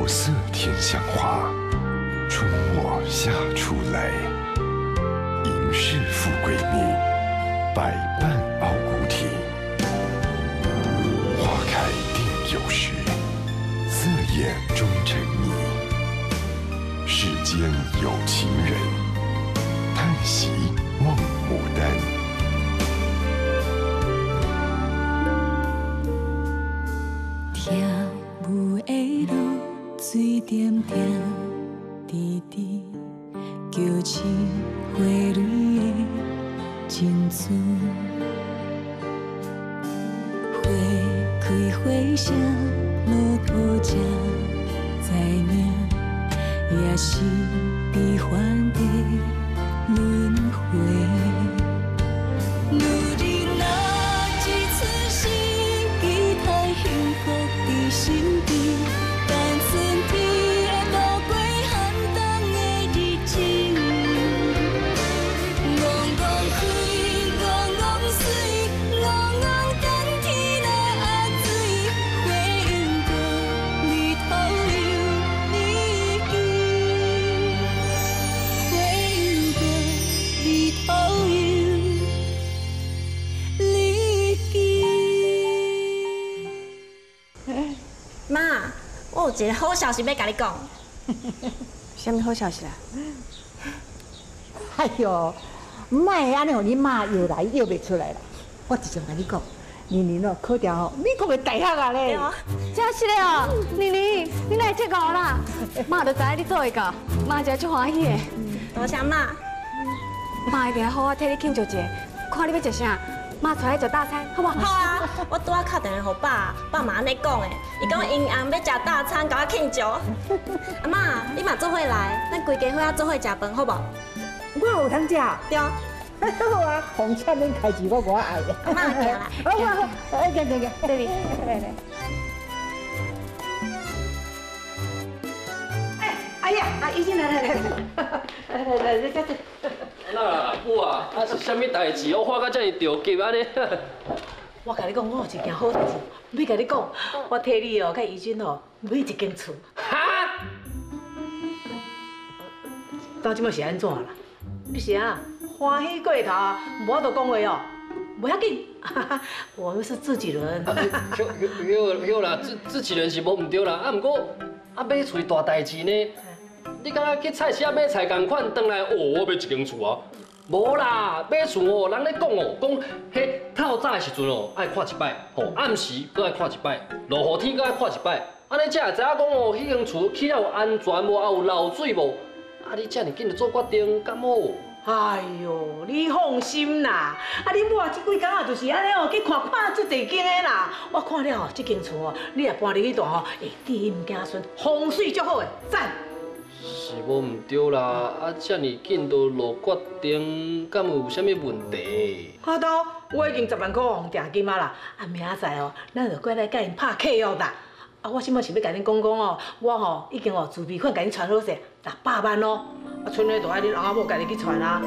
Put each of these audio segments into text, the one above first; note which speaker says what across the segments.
Speaker 1: 色天香花，春末夏初来。迎氏富贵命，百般傲骨体。花开定有时，色眼终成泥。世间有情人，叹息望牡丹。
Speaker 2: 水点点滴滴，叫醒花蕊的珍珠。花开花谢，落土才知影，也是悲欢的轮回。女人若一出世，期待幸福在身边。
Speaker 3: 我有一个好消息要甲你讲。
Speaker 4: 什么好消息啊？
Speaker 5: 哎呦，唔卖安尼，互你妈摇来摇袂出来啦。我直接甲你讲，年年哦考掉哦美国的大学啊咧。
Speaker 4: 真是的哦，妮妮，你来这个啦，妈就知影你做会到，妈真足欢喜的。
Speaker 3: 多谢妈。
Speaker 4: 妈一定要好好替你庆祝一下，看你要食啥。 妈出来做大餐，好不好？
Speaker 3: 好啊！我拄仔敲电话给爸，爸嘛安尼讲的，伊讲因暗要食大餐，甲我庆祝。阿妈，你嘛做伙来，咱规家伙仔做伙食饭，好不？
Speaker 5: 我有通食。
Speaker 3: 对。
Speaker 5: 好啊，红菜恁开支我爱的。
Speaker 3: 阿妈行来。
Speaker 5: 好，行，
Speaker 4: 这里，来。
Speaker 5: 哎呀，已经来，这。
Speaker 6: 那母啊，是啥物代志？我发到这么着急安尼。
Speaker 7: 我甲你讲，我有一件好代志，要甲你讲，我替你哦，甲怡君哦买一间厝。
Speaker 6: 哈？
Speaker 7: 到即摆是安怎啦？你是啊，欢喜过头啊，无法度讲话哦，不要紧，我们是自己人。
Speaker 6: 有啦，自己人是无唔对啦，啊，不过买厝大代志呢。 你敢若去菜市仔买菜同款，回来我要一间厝啊？无啦，买厝哦，人咧讲哦，讲迄透早的时阵哦，爱看一摆，暗时搁爱看一摆，落雨天搁爱看一摆，安尼才会知影讲哦，迄间厝起了有安全无，啊有漏水无？啊，你遮尔紧就做决定，敢好？
Speaker 7: 哎呦，你放心啦，啊，你母啊，这几工啊，就是安尼哦，去看这侪间的啦。我看了哦，这间厝哦，你若搬入去住哦，会地唔惊孙，风水足好的，赞。
Speaker 6: 是无唔对啦，啊，遮尔紧就落决定，敢有啥物问题？
Speaker 7: 好都，我已经10万块红定金啊啦，啊明仔载哦，咱就过来甲因拍契约啦。啊，我即摆是要甲恁讲哦，我吼已经哦自备款甲恁传好势，600万哦，啊，剩的就爱恁翁仔某家己去传啊。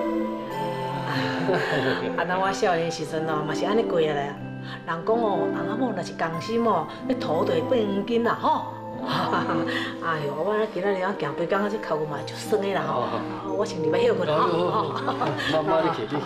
Speaker 7: 啊，那我少年时阵哦，嘛是安尼过来啊。人讲哦，翁仔某若是甘心哦，你土就会变黄金啦吼。 哎呦，我今仔日啊行杯工，这脚骨嘛就酸的啦吼。我先入去休困啦吼。
Speaker 6: 妈妈，你起你。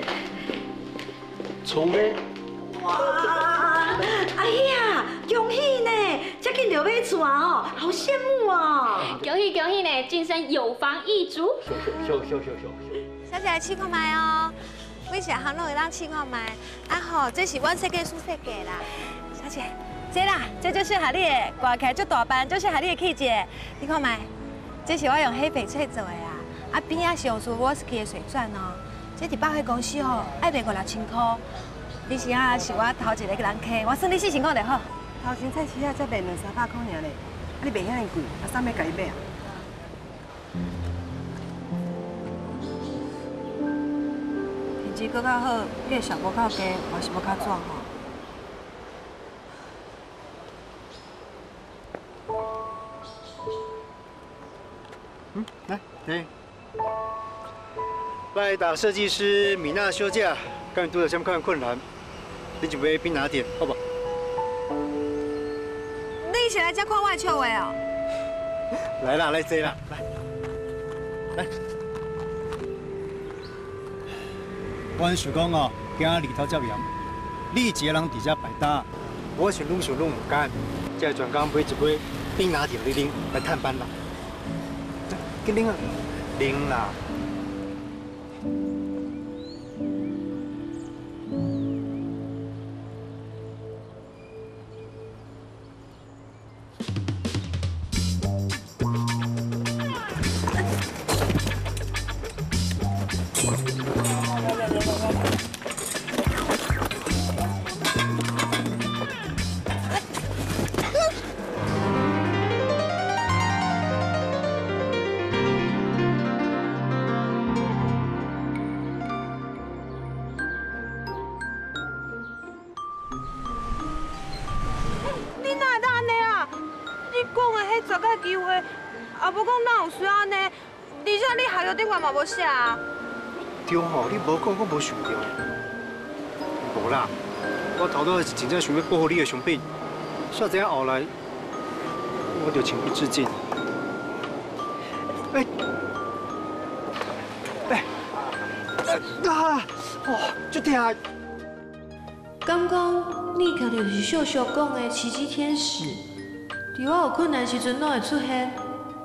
Speaker 6: 厝呢？
Speaker 4: 哇！哎呀，恭喜呢！这紧就买厝啊哦，好羡慕哦！
Speaker 8: 恭喜恭喜呢，晋升有房一族。
Speaker 6: 秀。
Speaker 9: 小姐来试看卖哦，每一项拢会当试看卖。啊吼，这是阮设计师设计啦，小姐。 这啦，这就是合你的，挂起来足大班，就是合你的气质。你看卖，这是我用黑翡翠做的啊，啊边仔是用苏沃斯基的水钻哦。这伫百货公司哦，爱卖5、6千块。你是啊，是我头一个人客，我算你4000块就好。
Speaker 4: 头前菜市仔才卖2、300块尔咧，啊你卖遐尼贵，啊啥物甲你买啊？品质搁较好，迄个小无较低，还是无较壮吼。
Speaker 10: 来，对。拜达设计师米娜休假，刚拄到什么款困难，你就买冰拿铁，好不？
Speaker 9: 你是来遮看我的笑话哦？
Speaker 10: 来啦，来坐啦，来。阮想讲哦，今日日头遮炎，你一个人伫遮排单，我想愈有干，才专工买一杯冰拿铁你啉来探班啦。去啉啊，啉啦。
Speaker 9: 无写啊？
Speaker 10: 对吼，你无讲，我无想到。无啦，我头拄是真正想要保护你的伤病，煞知影后来，我就情不自禁。足痛！
Speaker 9: 敢讲你确实是秀秀讲的奇迹天使，伫我有困难时阵拢会出现。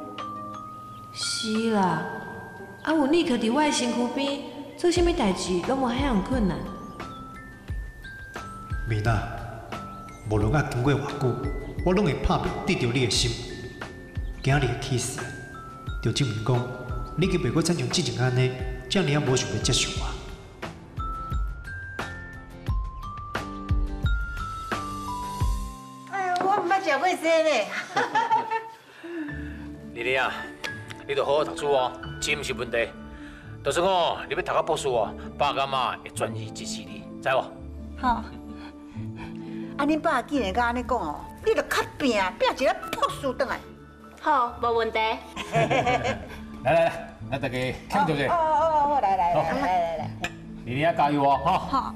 Speaker 9: 是啦。 啊，有你徛伫我的身躯边，做啥物代志拢无遐样困难。
Speaker 11: 米娜，无论啊经过偌久，我拢会拍拼得到你的心。今日的起事，就证明讲，你佮袂阁再像之前安尼，遮尔啊无想要接受我。
Speaker 5: 哎呀，我唔捌食过这咧。
Speaker 12: 丽丽啊，你着好好读书哦。 钱毋是问题，就算哦，你要读到博士哦，爸甲妈会全力支持你，知无？
Speaker 5: 好。啊，恁爸既然甲安尼讲哦，你着较拼一个博士转来。
Speaker 8: 好，无问题。
Speaker 12: 来，咱大家庆祝者。
Speaker 5: 好，来。
Speaker 12: 丽丽啊，加油哦，哈。
Speaker 5: 好。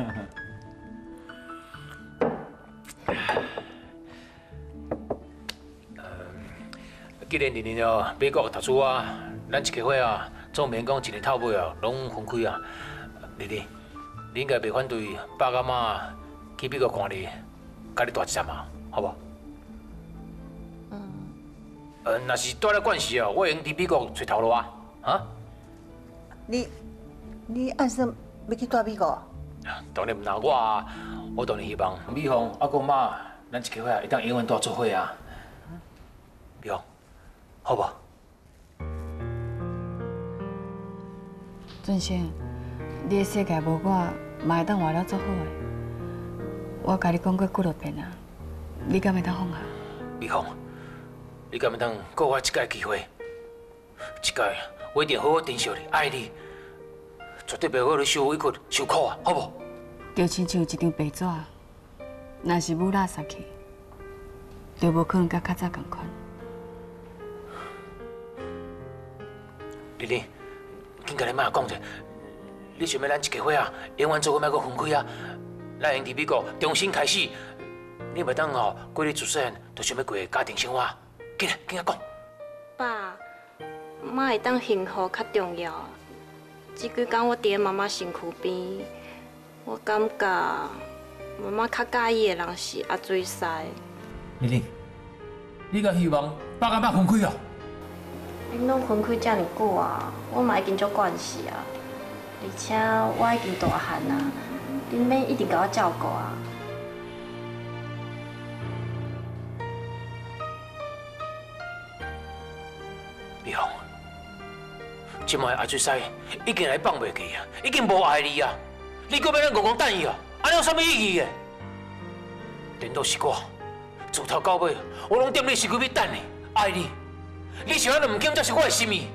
Speaker 12: 既然丽丽哦，美国读书啊。 咱一家伙啊，总免讲一日透尾啊，拢分开啊。丽丽，你应该袂反对爸甲妈去美国看你，甲你大一站嘛，好无？若是带来关系啊，我会用伫美国找头路啊，啊？
Speaker 5: 你暗算要去带美国？
Speaker 12: 当然唔拿我啊，我当然希望美凤啊，佮妈，咱一家伙啊，会当永远带做伙啊。美凤，好无？
Speaker 13: 俊生，你的世界无我，嘛会当活了足好诶。我甲你讲过几落遍啊，你敢会当放下？
Speaker 12: 美凤，你敢会当给我一届机会？一届，我一定好好珍惜你，爱你，绝对袂让你受委屈、受苦啊，好无？
Speaker 13: 就亲像一张白纸，若是母拉撒去，就无可能甲较早共款。
Speaker 12: 丽丽。 紧甲你妈讲者，你想要咱一家伙啊，永远做伙莫阁分开啊？咱用伫美国重新开始，你袂当哦，过你自细汉就想要过家庭生活。紧啊讲。
Speaker 3: 爸，妈会当幸福较重要。这几天我伫妈妈身躯边，我感觉妈妈较介意的人是阿水师。
Speaker 12: 丽丽，你个希望爸甲妈分开哦？
Speaker 3: 恁拢分开遮尔久啊，我嘛已经足惯势啊，而且我已经大汉啊，恁免一直甲我照顾啊。
Speaker 12: 美凤，即摆阿水师已经来放袂记啊，已经无爱你啊，你搁要咱戆戆等伊啊，安尼有啥物意义嘅？连都是我，自头到尾，我拢踮你身躯边等你，爱你。 你想要两件，才是我的心意。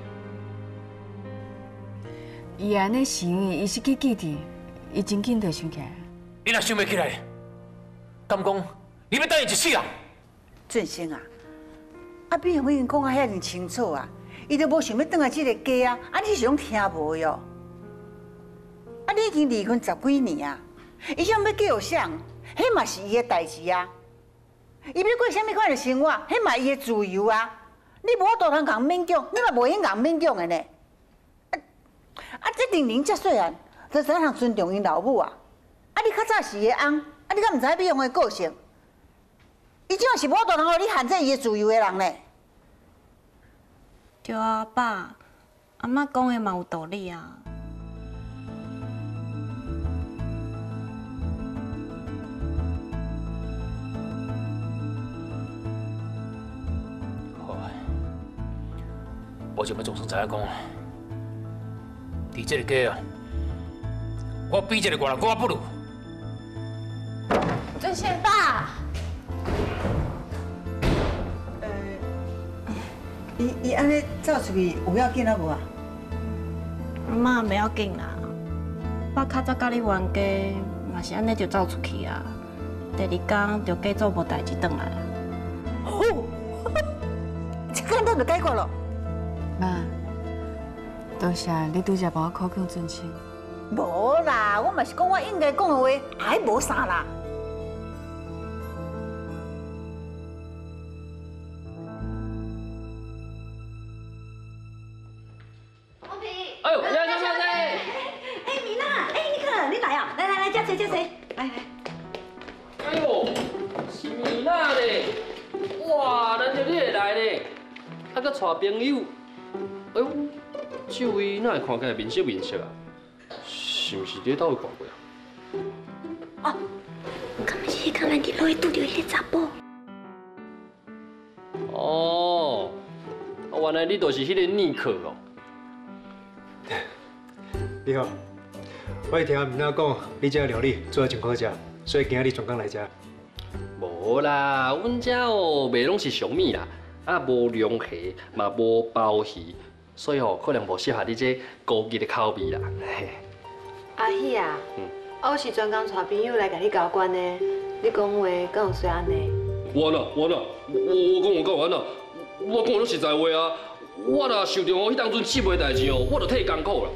Speaker 13: 伊安尼想，伊是去记伫，伊真紧就想起来。
Speaker 12: 你若想袂起来，敢讲你要等伊一世啊？
Speaker 5: 俊生啊，啊，比方已经讲啊遐尼清楚啊，伊都无想要转来这个家啊，啊，你是拢听无哟？啊，你已经离婚10几年啊，伊想要继续啥？迄嘛是伊的代志啊。伊要过啥物款的生活，迄嘛伊的自由啊。 你无大通共勉强，你嘛无闲共勉强的呢。这玲玲遮细汉，就知影尊重因老母啊。你较早是伊的翁，你敢毋知美容的个性？伊即马是无大通互你限制伊的自由的人呢。
Speaker 3: 对啊，爸，阿嬷讲的嘛有道理啊。
Speaker 12: 我就要总算知影讲，伫这个家啊，我比这个外人更不如。
Speaker 9: 尊贤爸，
Speaker 5: 伊安尼走出去有要紧啊无啊？
Speaker 3: 妈袂要紧啦，爸较早甲你冤家，嘛是安尼就走出去啊。第二天就假做无代志转来啊。
Speaker 5: 好，这简单就解决了。
Speaker 13: 妈，多谢你拄则帮我考劝尊清。
Speaker 5: 无啦，我嘛是讲我应该讲的话，还无啥啦。
Speaker 6: 哎呦，来！
Speaker 4: 米娜，你看，你来啊！来，加谁？来。
Speaker 6: 哎呦，是米娜呢！哇，难得你会来呢，还搁带朋友。哎呦，这位哪会看起来面色啊？是毋是伫倒位看过啊？
Speaker 3: 哦，敢毋是刚咱伫路拄着迄个查甫？
Speaker 6: 哦，原来你就是迄个尼克哦。
Speaker 10: 你好，我听米娜讲，你这料理做得真好食，所以今日专工来吃。
Speaker 6: 无啦，阮遮哦卖拢是俗米啦，无龙虾，嘛无鲍鱼，所以可能无适合你这高级的口味啦。
Speaker 9: 阿喜啊，我是专工带朋友来甲你交关的，你讲话敢有说安尼？
Speaker 6: 我讲安那，我讲都实在话啊，我若受着迄当阵失袂代志哦，我就替艰苦啦。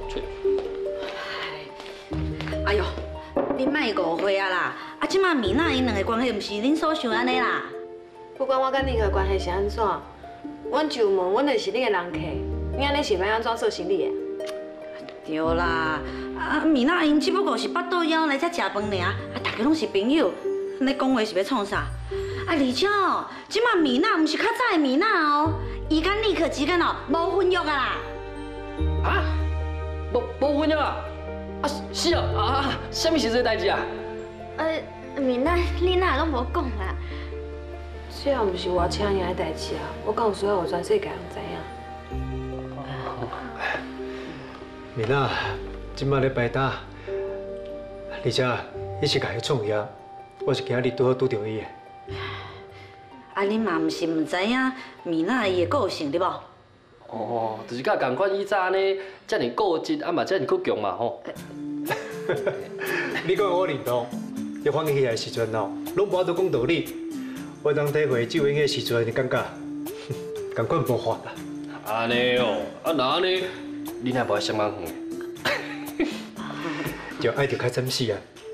Speaker 4: 哎呦，你莫误会啊啦！即马米娜因两个关系，毋是恁所想安尼啦。
Speaker 9: 不管我甲你个关系是安怎，阮就问，阮就是你个人客，你安尼是要安怎做生意的？
Speaker 4: 对啦，米娜因只不过是巴肚枵来遮食饭尔，大家拢是朋友，你讲话是要创啥？而且哦，即马米娜毋是较早的米娜哦，伊甲尼克之间哦无婚约啊啦。
Speaker 6: 啊？无婚约啊？是啊，什么时阵代志啊？
Speaker 3: 米娜，你哪拢无讲啦？
Speaker 9: 这也毋是我请赢的代志啊，我敢有需要有全世界人知影。
Speaker 10: 米娜，即摆咧摆打，而且伊是家己创业，我是今日拄好拄着伊的。
Speaker 4: 你嘛毋是毋知影米娜伊的个性对无？
Speaker 6: 哦，就是甲共款以前安尼，遮尔固执，嘛遮尔倔强嘛吼。
Speaker 10: 你讲我认同，要反映起来时阵哦，拢无法度讲道理。我当体会只有迄个时阵的感觉，感觉无法啦。
Speaker 6: 安尼哦，那安尼，你哪无爱上班远？
Speaker 10: 就爱着较珍惜啊。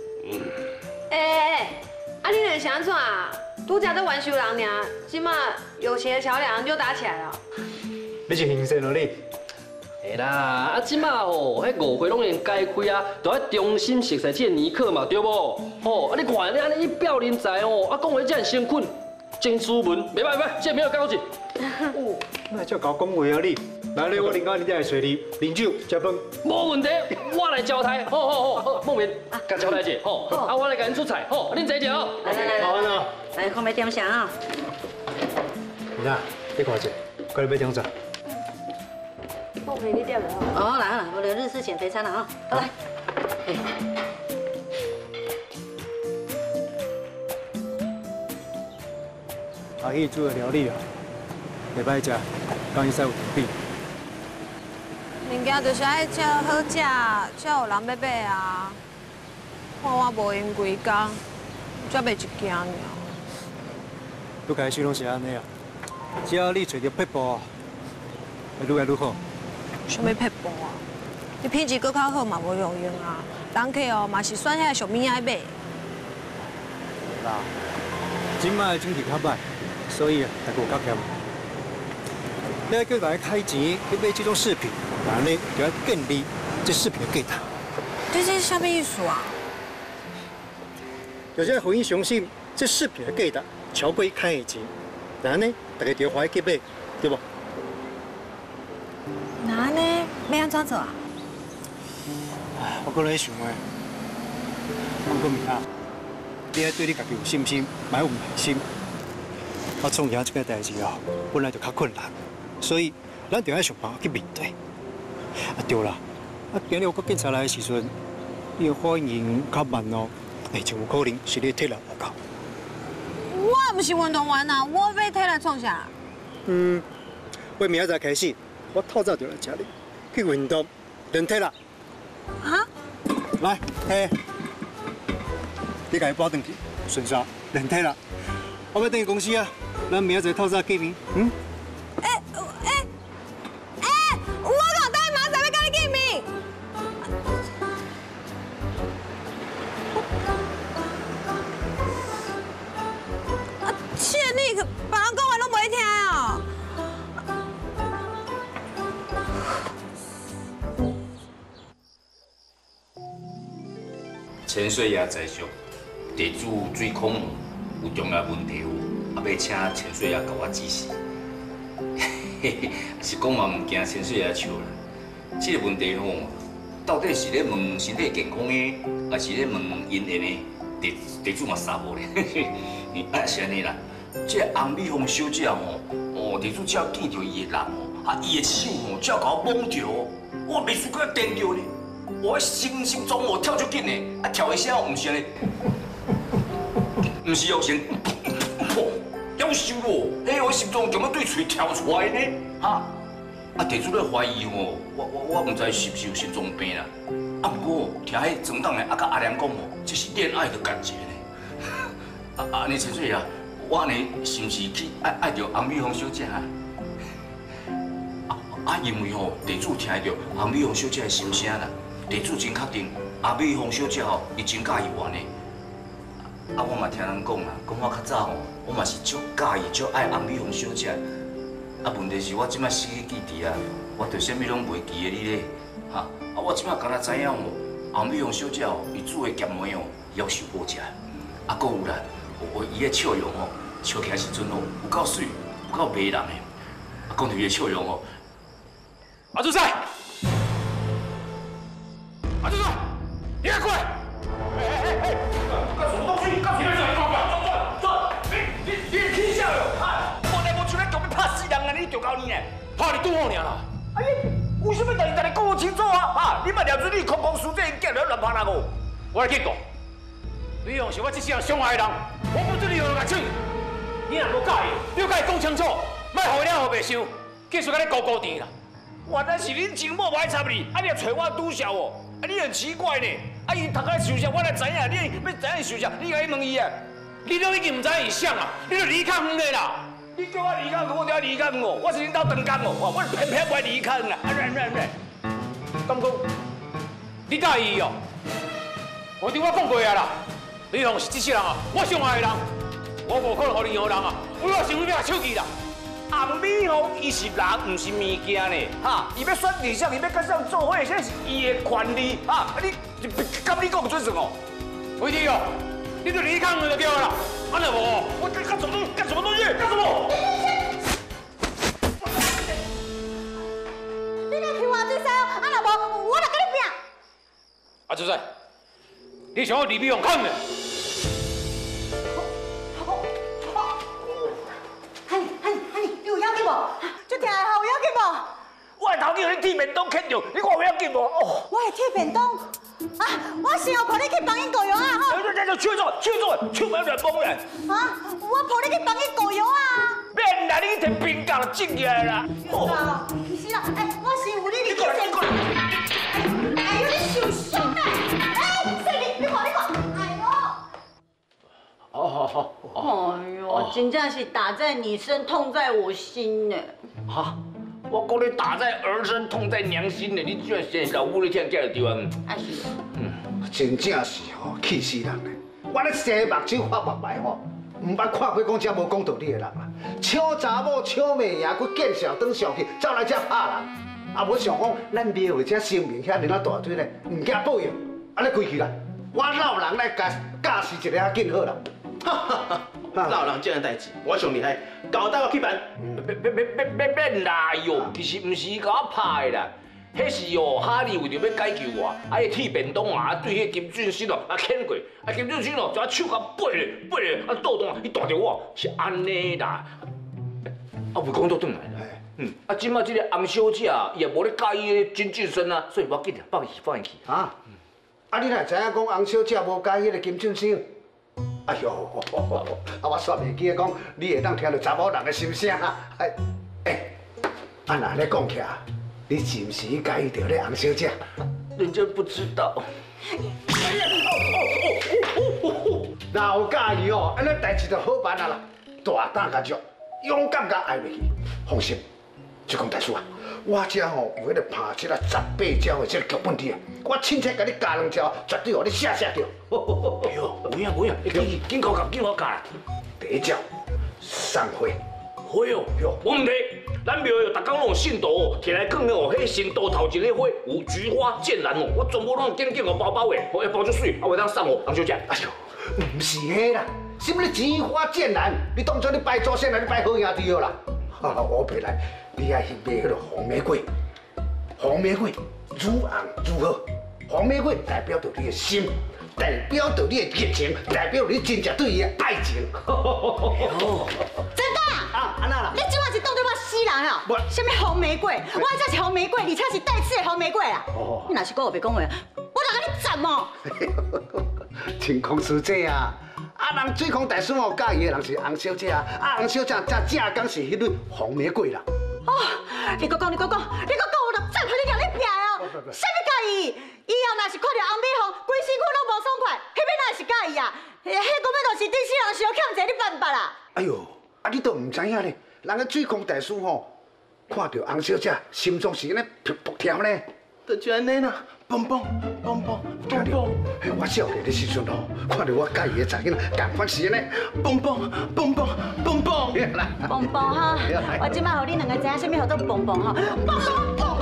Speaker 9: 你两是安怎啊？拄则在玩修人尔，即马友情的桥梁就搭起来了。
Speaker 10: 你是形势咯你？
Speaker 6: 嘿啦，即马吼，迄误会拢已经解开啊，就要重新熟悉这个尼克嘛，对无？吼，你看你安尼一表人才哦，讲话这样诚恳，真斯文，袂歹，这没有交情。
Speaker 10: 那叫搞讲话啊你！来咧，我领导你来找你，饮酒食饭。
Speaker 6: 无问题，我来招待。好，梦明，甲招待者，好，我来甲恁出菜，好，恁坐一下。
Speaker 4: 来，
Speaker 10: 好啊。
Speaker 4: 来，看要点啥啊？
Speaker 10: 那，你看者，快点要点啥？
Speaker 9: 我陪你点了。
Speaker 4: 哦，来，我留日式减肥餐了啊！来。
Speaker 10: 阿姨煮的料理啊，袂歹食，讲伊使有甜味。
Speaker 9: 物件就是爱食好食，才有人要买啊。看我无闲规工，才卖一件尔。
Speaker 10: 愈开始拢是安尼啊，只要你找到撇步，会愈来愈好。
Speaker 9: 什么撇步啊？你品质搁较好嘛无用啊。人客哦嘛是选遐俗物爱买。
Speaker 10: 啦，今摆的整体较歹，所以啊，还有较欠。 你要叫大家开钱去买这种饰品，然后呢就要建立这饰品的价值。
Speaker 9: 这是什么意思啊？
Speaker 10: 就是互因相信这饰品的价值超过开的钱，然后呢大家就欢喜去买，对不？
Speaker 9: 那呢要安怎做啊？
Speaker 10: 我搁咧想诶，我讲明啊，你要对你家己有信心，买有耐心。我创业这个代志哦，本来就较困难，所以咱就要想办法去面对。啊对啦，今日我到警察来的时阵，伊反应较慢哦，就有可能是你体力不够。
Speaker 9: 我不是运动员啊，我要体力创啥？
Speaker 10: 我明仔载开始，我透早就来这里去运动练体力。
Speaker 9: 啊？
Speaker 10: 来，你家己包回去，顺续练体力。我要回去公司啊，咱明仔载透早见面。
Speaker 9: 我讲等明仔要跟你见面。切你个，别人讲话拢袂听哦。
Speaker 12: 千岁爷在上，地主水孔有重大问题有，要请千岁爷甲我指示。是讲嘛，唔惊千岁爷笑啦。这个问题吼，到底是咧问身体健康的，还是咧问姻缘的？地主嘛傻无咧。是安尼啦。这洪美凤小姐吼，地主只要见到伊的人吼，伊的手吼，只要甲我摸着，我袂输佮颠着咧。我心中我跳足紧的，跳一声唔是安尼，唔是有先，夭寿哦！我心中咁样对嘴跳出来呢，哈！地主咧怀疑吼，我唔知是不是有心脏病啦。不过听迄总党的甲阿良讲吼，这是恋爱的感觉呢。安尼千岁啊，我安尼是不是去爱着洪美凤小姐啊？因为吼，地主听到洪美凤小姐的心声啦。地主真确定，洪美凤小姐吼，伊真介意我呢。我嘛听人讲啦，讲我较早吼，我嘛是足介意、足爱洪美凤小姐。问题是我即摆失去记忆啊，我对啥物拢袂记得你咧，哈！我即摆敢若知影吼，洪美凤小姐吼，伊煮的咸糜哦，夭寿好食。搁有啦，伊的笑容吼，笑起来时阵吼，有够水，有够迷人的。讲到伊的笑容吼，阿主赛。阿主帅，你快过来！干什么东西？干什么东西？你起笑哟！我来我出来，强要拍死人啊！你就搞你呢？拍你拄好尔啦！哎呀，为什么大家讲我清楚啊？你嘛了解你空空输这叫了乱拍人哦！我来去讲，李勇是我这世人上爱的人，我不准你用牙齿。你若无介意，你要甲伊讲清楚，莫互了后袂想，继续甲你高甜啦。原来是恁情某无爱插你，你也找我拄笑哦！你很奇怪呢，伊头壳受伤，我来知影，你要知影伊受伤，你甲伊问伊啊，你都已经唔知伊想啊，你都离开远的啦。你叫我离开远，我就要离开远哦，我是恁兜长工哦，我偏偏不爱离开远啦，敢讲，你介意哦？我对我讲过啊啦，李宏是这世人啊，我上爱的人，我无可能互任何人啊，为我想要手机啦。洪美凤伊是人，唔是物件呢，哈！伊要选对象，伊要甲谁做伙，这是伊的权利，哈！你跟你讲不准算哦？回去哦，你就离开我就对了啦，安尼无？我干什么东西？干什么？
Speaker 9: 你来欺负阿水师哦，安若无，我来跟你拼。
Speaker 12: 阿水师，你想要李美凤看呢？
Speaker 9: 这听好有紧无？
Speaker 12: 我的头家你铁便当捡着，你看有要紧无？哦，
Speaker 9: 我的铁便当啊！我想要抱你去帮伊狗油啊！哈！
Speaker 12: 手不要乱摸咧！
Speaker 9: 啊！我抱你去帮伊狗油啊！
Speaker 12: 免啦，你摕冰架就进去啦！
Speaker 9: 哦，是啦，我是有你过来！哎呦，你受伤啦！你看，哎呦！
Speaker 4: 哎呦，真正是打在你身，痛在我心呢。
Speaker 12: 哈，我讲你打在儿身，痛在娘心呢。你居然先老母，你听这个对啊？
Speaker 4: 哎是。
Speaker 14: 真正是吼，气死人嘞！我咧生目睭发白白吼， 唔捌看过讲遮无讲道理的人啊！抢查某、抢妹赢，佮见笑转上去，走来遮拍人。啊，无想讲咱庙会遮声名遐尼啊大堆咧，唔惊报应，安尼开去啦！我老人来教示一个较紧好啦。
Speaker 15: 老人这样代志，我上厉害，交代我去办。
Speaker 12: 免啦哟，其实唔是甲我拍的啦，迄是哦，哈利为着要解救我，伊铁便当啊，对迄金俊生哦牵过，金俊生哦就手甲掰咧，倒动伊带着我，是安尼啦。为讲倒转来啦，即摆这个洪小姐伊也无咧介意金俊生啊，所以我紧点放伊去。
Speaker 14: 啊，你若知影讲洪小姐无介意迄个金俊生？哎呦，我煞袂记讲，你会当听到查某人的心声。若安尼讲起来，你是毋是介意着咧洪小姐？
Speaker 12: 人家不知道。
Speaker 14: 若有介意哦，安尼代志就好办啊啦，大胆甲做，勇敢甲爱落去。放心，就讲大叔啊，我遮吼有迄个拍这个18招的这个剧本题啊，我亲切甲你教2招，绝对互你写着。
Speaker 12: 哎呦，有影，紧考教啦。
Speaker 14: 第一招，送花。
Speaker 12: 花哦，我唔提，咱庙有逐工拢有信徒哦，摕来放哦，迄神道头前的花有菊花、剑兰哦，我全部拢紧哦包包的，一包就水，我会当送哦，洪小姐。
Speaker 14: 哎呦，唔是迄啦，什么菊花剑兰，你当作你拜祖先来，你拜好兄弟了啦。我陪来，你爱去买迄个红玫瑰，红玫瑰愈红愈好，红玫瑰代表着你的心。代表着你的热情，代表你真正对伊的爱情。
Speaker 4: 真的？
Speaker 14: 啊，安那啦？
Speaker 4: 你今晚是当对我死人啊？什么红玫瑰？我这是红玫瑰，而且是带刺的红玫瑰啊！你若是讲我别讲话，我来甲你斩哦！
Speaker 14: 情况是这啊，人水空大师哦，介意的人是洪小姐啊，洪小姐才正讲是迄蕊红玫瑰啦。
Speaker 4: 哦，你讲，我就斩开你让你劈哦！什么介意？以后若是看到红美红，规身躯拢无爽快，迄边哪是介意啊？迄根本就是对死人小欠债，你办法啦？
Speaker 14: 哎呦，你都唔知影咧，人个水空大师吼，看到洪小姐，心脏是安尼噗噗跳呢。
Speaker 15: 就安尼啦，蹦蹦。
Speaker 14: 我少年的时阵吼，看到我介意的查囡仔，共款是安尼，蹦蹦。
Speaker 4: 蹦蹦哈，我即摆互你两个知影什么叫做蹦蹦哈，蹦。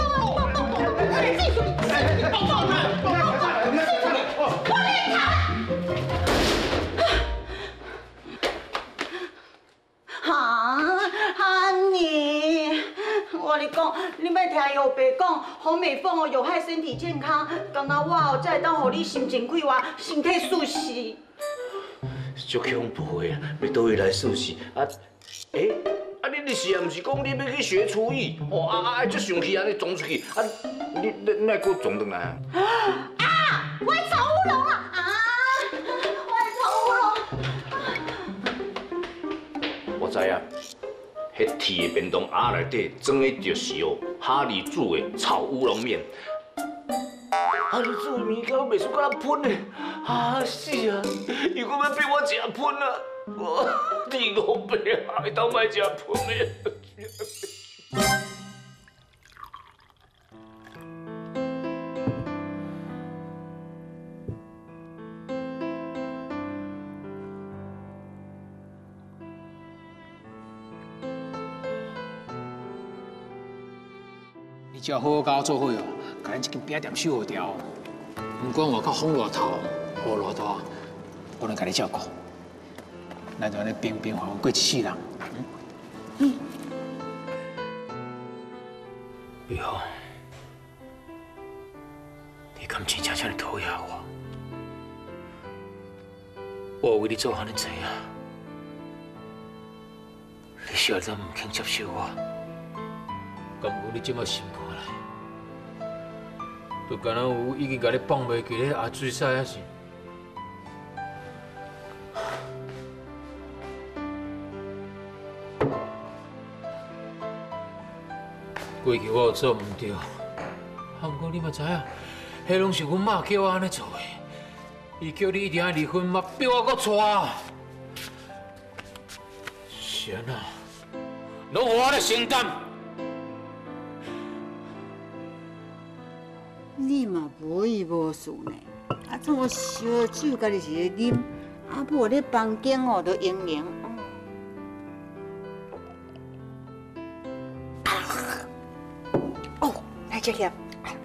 Speaker 4: 我跟你讲，你莫听后辈讲，红美凤哦有害身体健康，敢若我哦才会当互你心情快活，身体舒适。
Speaker 12: 足恐怖的，要倒位来试试啊？你是也毋是讲你要去学厨艺？足生气安尼撞出去，你哪搁撞转来啊？
Speaker 4: 我会炒乌龙啊！我会炒乌龙。
Speaker 12: 我知影，迄铁的便当盒内底装的就是哦，哈利煮的炒乌龙面。哈利煮的面敢袂输甲喷的，死啊！如果要逼我食喷啊！我第5辈还当卖食喷的。
Speaker 16: 你只要好好甲我做伙哦，甲咱这间饼店守好条。不管外口风偌透，雨偌大，我拢甲你照顾。咱就安尼平平凡凡过一世人。
Speaker 12: 玉豪，你敢真正这么讨厌我？我有为你做遐尼济啊，你实在唔肯接受我。敢有你这么醒过来？就敢若有已经甲你放袂记咧阿水婿还是？过去我有做唔对，不过你嘛知影，迄拢是阮妈叫我安尼做的。伊叫你一定要离婚，嘛逼我搁娶。是安那，拢互我来承担。
Speaker 5: 你嘛无依无顺呢，啊，怎我烧酒家己是咧啉， 啊，无咧房间哦，都盈盈。哦，来这个。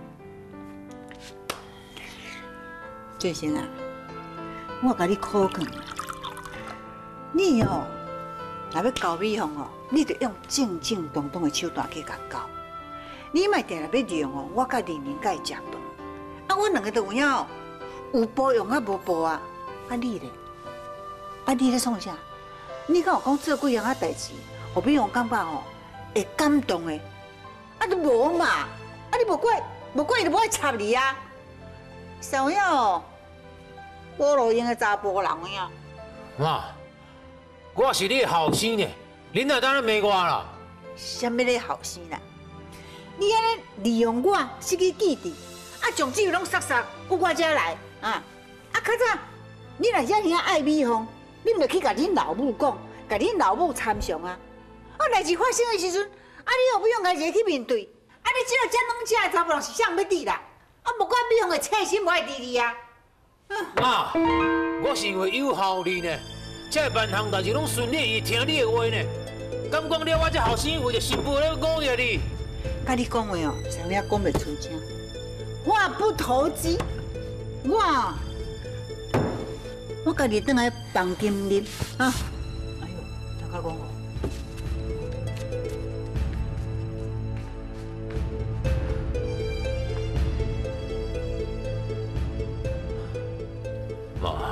Speaker 5: 最先啊，我甲你考劝，你哦，若要交美凤哦，你得用正正当当的手段去甲交。你莫定定要利用哦，我甲玲玲甲伊食饭，啊，阮两个都有影，有保用啊，无保啊，啊你咧？啊你咧创啥？你敢有讲做几样啊代志，互美凤感觉哦会感动的？啊都无嘛，啊你无怪伊就无爱插你啊！小样哦，无路用的查甫人呀！
Speaker 12: 妈，我是你的后生呢，恁哪当咧骂我啦？
Speaker 5: 什么咧后生啦？你安尼利用我失去记忆，啊，从此拢杀到我遮来啊！啊，较早你若遐尔爱美凤，你唔着去甲恁老母讲，甲恁老母参详啊！啊，代志发生的时阵，啊，你又不用家己去面对，啊，你只要遮两只的查甫人是啥要治啦？啊，无管美凤的切心无爱治你啊！
Speaker 12: 妈，我是因为有效你呢，才会万项代志拢顺利，伊听你的话呢。敢讲了我这后生为着新妇咧误着你？
Speaker 5: 甲你讲话哦，常常讲袂出声，话不投机。我家己转来房间啉啊！哎呦，大家讲哦。
Speaker 12: 妈，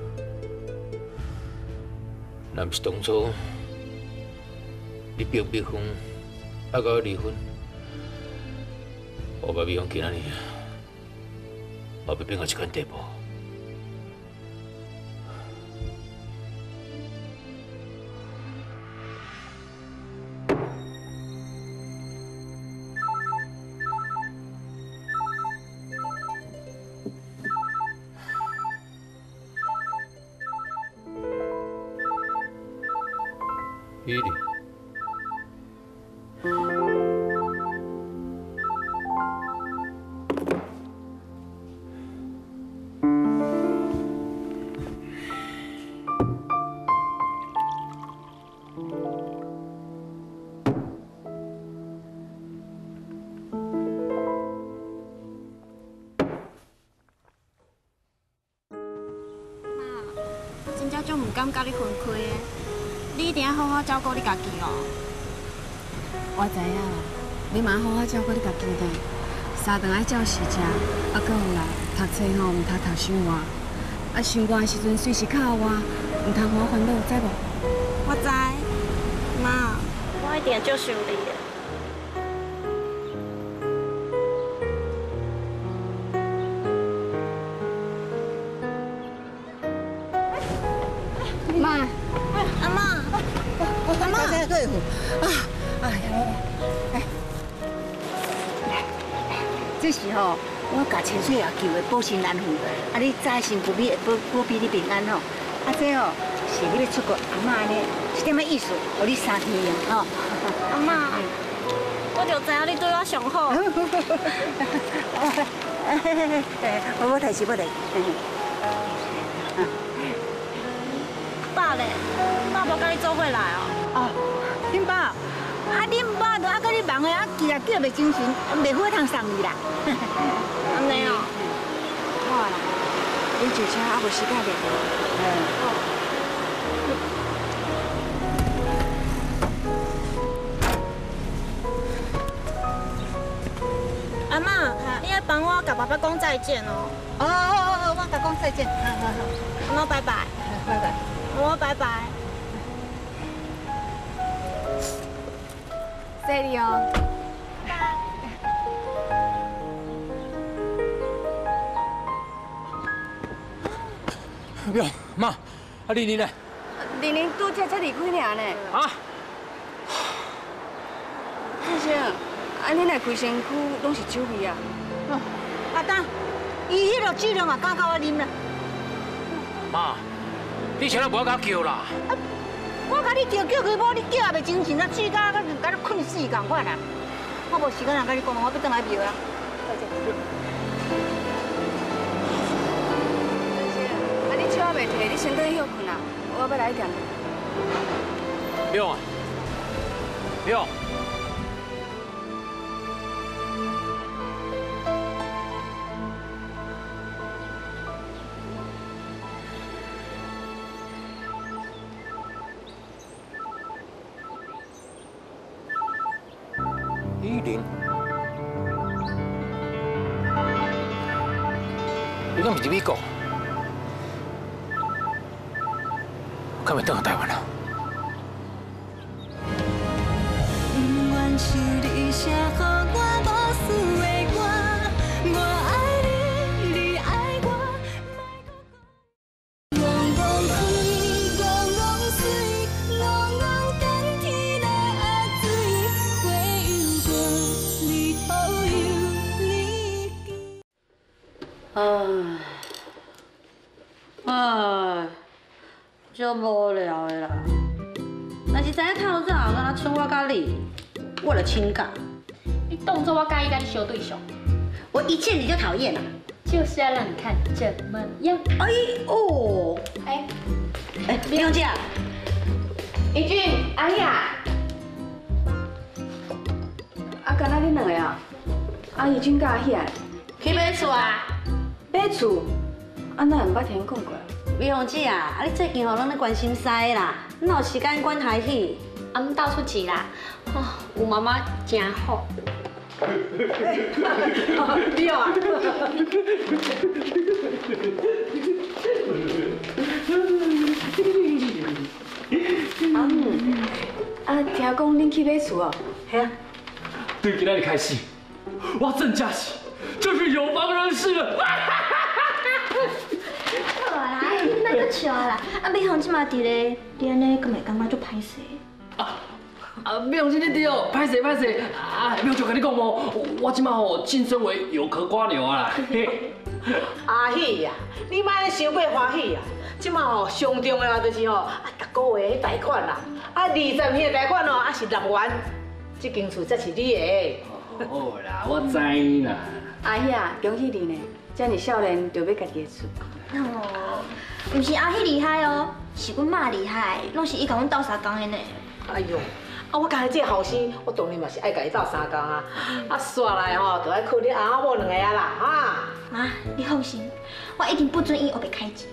Speaker 12: 若不是当初你逼美凤要甲我离婚，我把美凤今仔日嘛要变到这款地步。伊哩。
Speaker 3: 真正就唔敢甲你分开的，你一定要好好照顾你家己哦。
Speaker 13: 我知影啦，你嘛好好照顾你家己呢。三顿爱照时食，啊，搁有啦，读册吼唔通读伤晏，啊，伤晏的时阵随时靠我，唔通互我烦恼，知无？
Speaker 3: 我知，妈，我一定就想你的。
Speaker 13: 妈，
Speaker 3: 阿妈，
Speaker 5: 阿妈，大家对付啊！哎，这时候我甲清水也求的保身安抚，啊，你早身躯边会保庇你平安吼。啊，这哦是你要出国，阿妈呢一点仔意思，互你3天用吼。
Speaker 3: 阿妈，我就知影你对我上好。
Speaker 5: 我代志，我代志。
Speaker 3: 爸咧，爸无甲你做伙来哦。
Speaker 5: 哦，恁爸，啊恁爸都甲你忙的啊，记也叫袂精神，袂好通送伊啦。
Speaker 3: 安尼哦。
Speaker 13: 好啦，恁坐车还无时间咧。
Speaker 3: 阿妈，你要帮我甲爸爸讲再见哦。
Speaker 5: 哦，我甲讲再见。好。
Speaker 3: 那拜拜。
Speaker 5: 拜拜。
Speaker 3: 我拜拜。
Speaker 13: 谢你哦。
Speaker 12: 表妈，啊玲玲呢？
Speaker 13: 玲玲拄才离开尔呢。
Speaker 12: 啊？
Speaker 13: 先生，啊你来开身躯拢是酒味啊？
Speaker 5: 阿当，伊迄落酒量也敢甲我啉啦。
Speaker 12: 妈，你千万不要甲我叫啦！
Speaker 5: 我甲你叫开某，你叫也袂精神啊，睡甲你困死共款啊！我无时间通甲你讲，我要转来庙啊。先生，啊你
Speaker 13: 手还袂摕，你先回去休困啊，我要来点。
Speaker 12: 不用啊，不用。依林，你敢不是美国？敢袂倒去台湾啊？
Speaker 2: 不愿是你写予我无事的歌，我爱你，你爱我。戆戆开，戆戆水，戆戆等天来水，花又过，日头又日
Speaker 4: 哎，足无聊的啦。若是知影透早，敢若剩我甲你，我就请假。
Speaker 8: 你动作我介意跟你修对象，
Speaker 4: 我一见你就讨厌啦。
Speaker 8: 就是要让你看怎么样。
Speaker 4: 哎哦，
Speaker 8: 哎，
Speaker 4: 李永姐，
Speaker 13: 怡君，阿姨啊，啊，敢若恁两个啊？啊，怡君甲阿喜啊，
Speaker 4: 去买厝啊？
Speaker 13: 买厝？啊，哪毋捌听讲过？
Speaker 4: 美凤姐啊，啊你最近吼拢咧关心西啦，哪有时间管台戏？
Speaker 8: 俺到处挤啦，哦，有妈妈真好。
Speaker 7: 你啊！
Speaker 13: 听讲恁去买厝哦？
Speaker 7: 系啊。
Speaker 6: 对今仔日开始，我真正就是有房人士了。
Speaker 3: 好啦，你莫阁笑啦，啊，美凤即马伫咧，你安尼敢会感觉足歹势？
Speaker 6: 美凤姐你对哦，歹势歹势，啊，美凤就跟你讲无，我即马吼晋升为有壳瓜牛啊啦。
Speaker 7: 阿喜呀，你莫安尼想过欢喜啊！即马吼上重要就是吼，啊，逐个月迄贷款啦，啊，20年的贷款哦，啊是6元，这间厝才是你的。
Speaker 6: 好啦，我知啦。
Speaker 13: 阿喜啊，恭喜你呢，遮尔少年就要家己的厝。
Speaker 3: 哦，毋是阿喜厉害哦，是阮妈厉害，拢是伊甲阮斗相共的呢。
Speaker 7: 哎呦，啊我家己这个后生，我当然嘛是爱甲伊斗相共啊。啊，煞来吼，就爱靠你阿某两个啊啦，哈。
Speaker 3: 妈，你放心，我一定不准伊学袂开钱。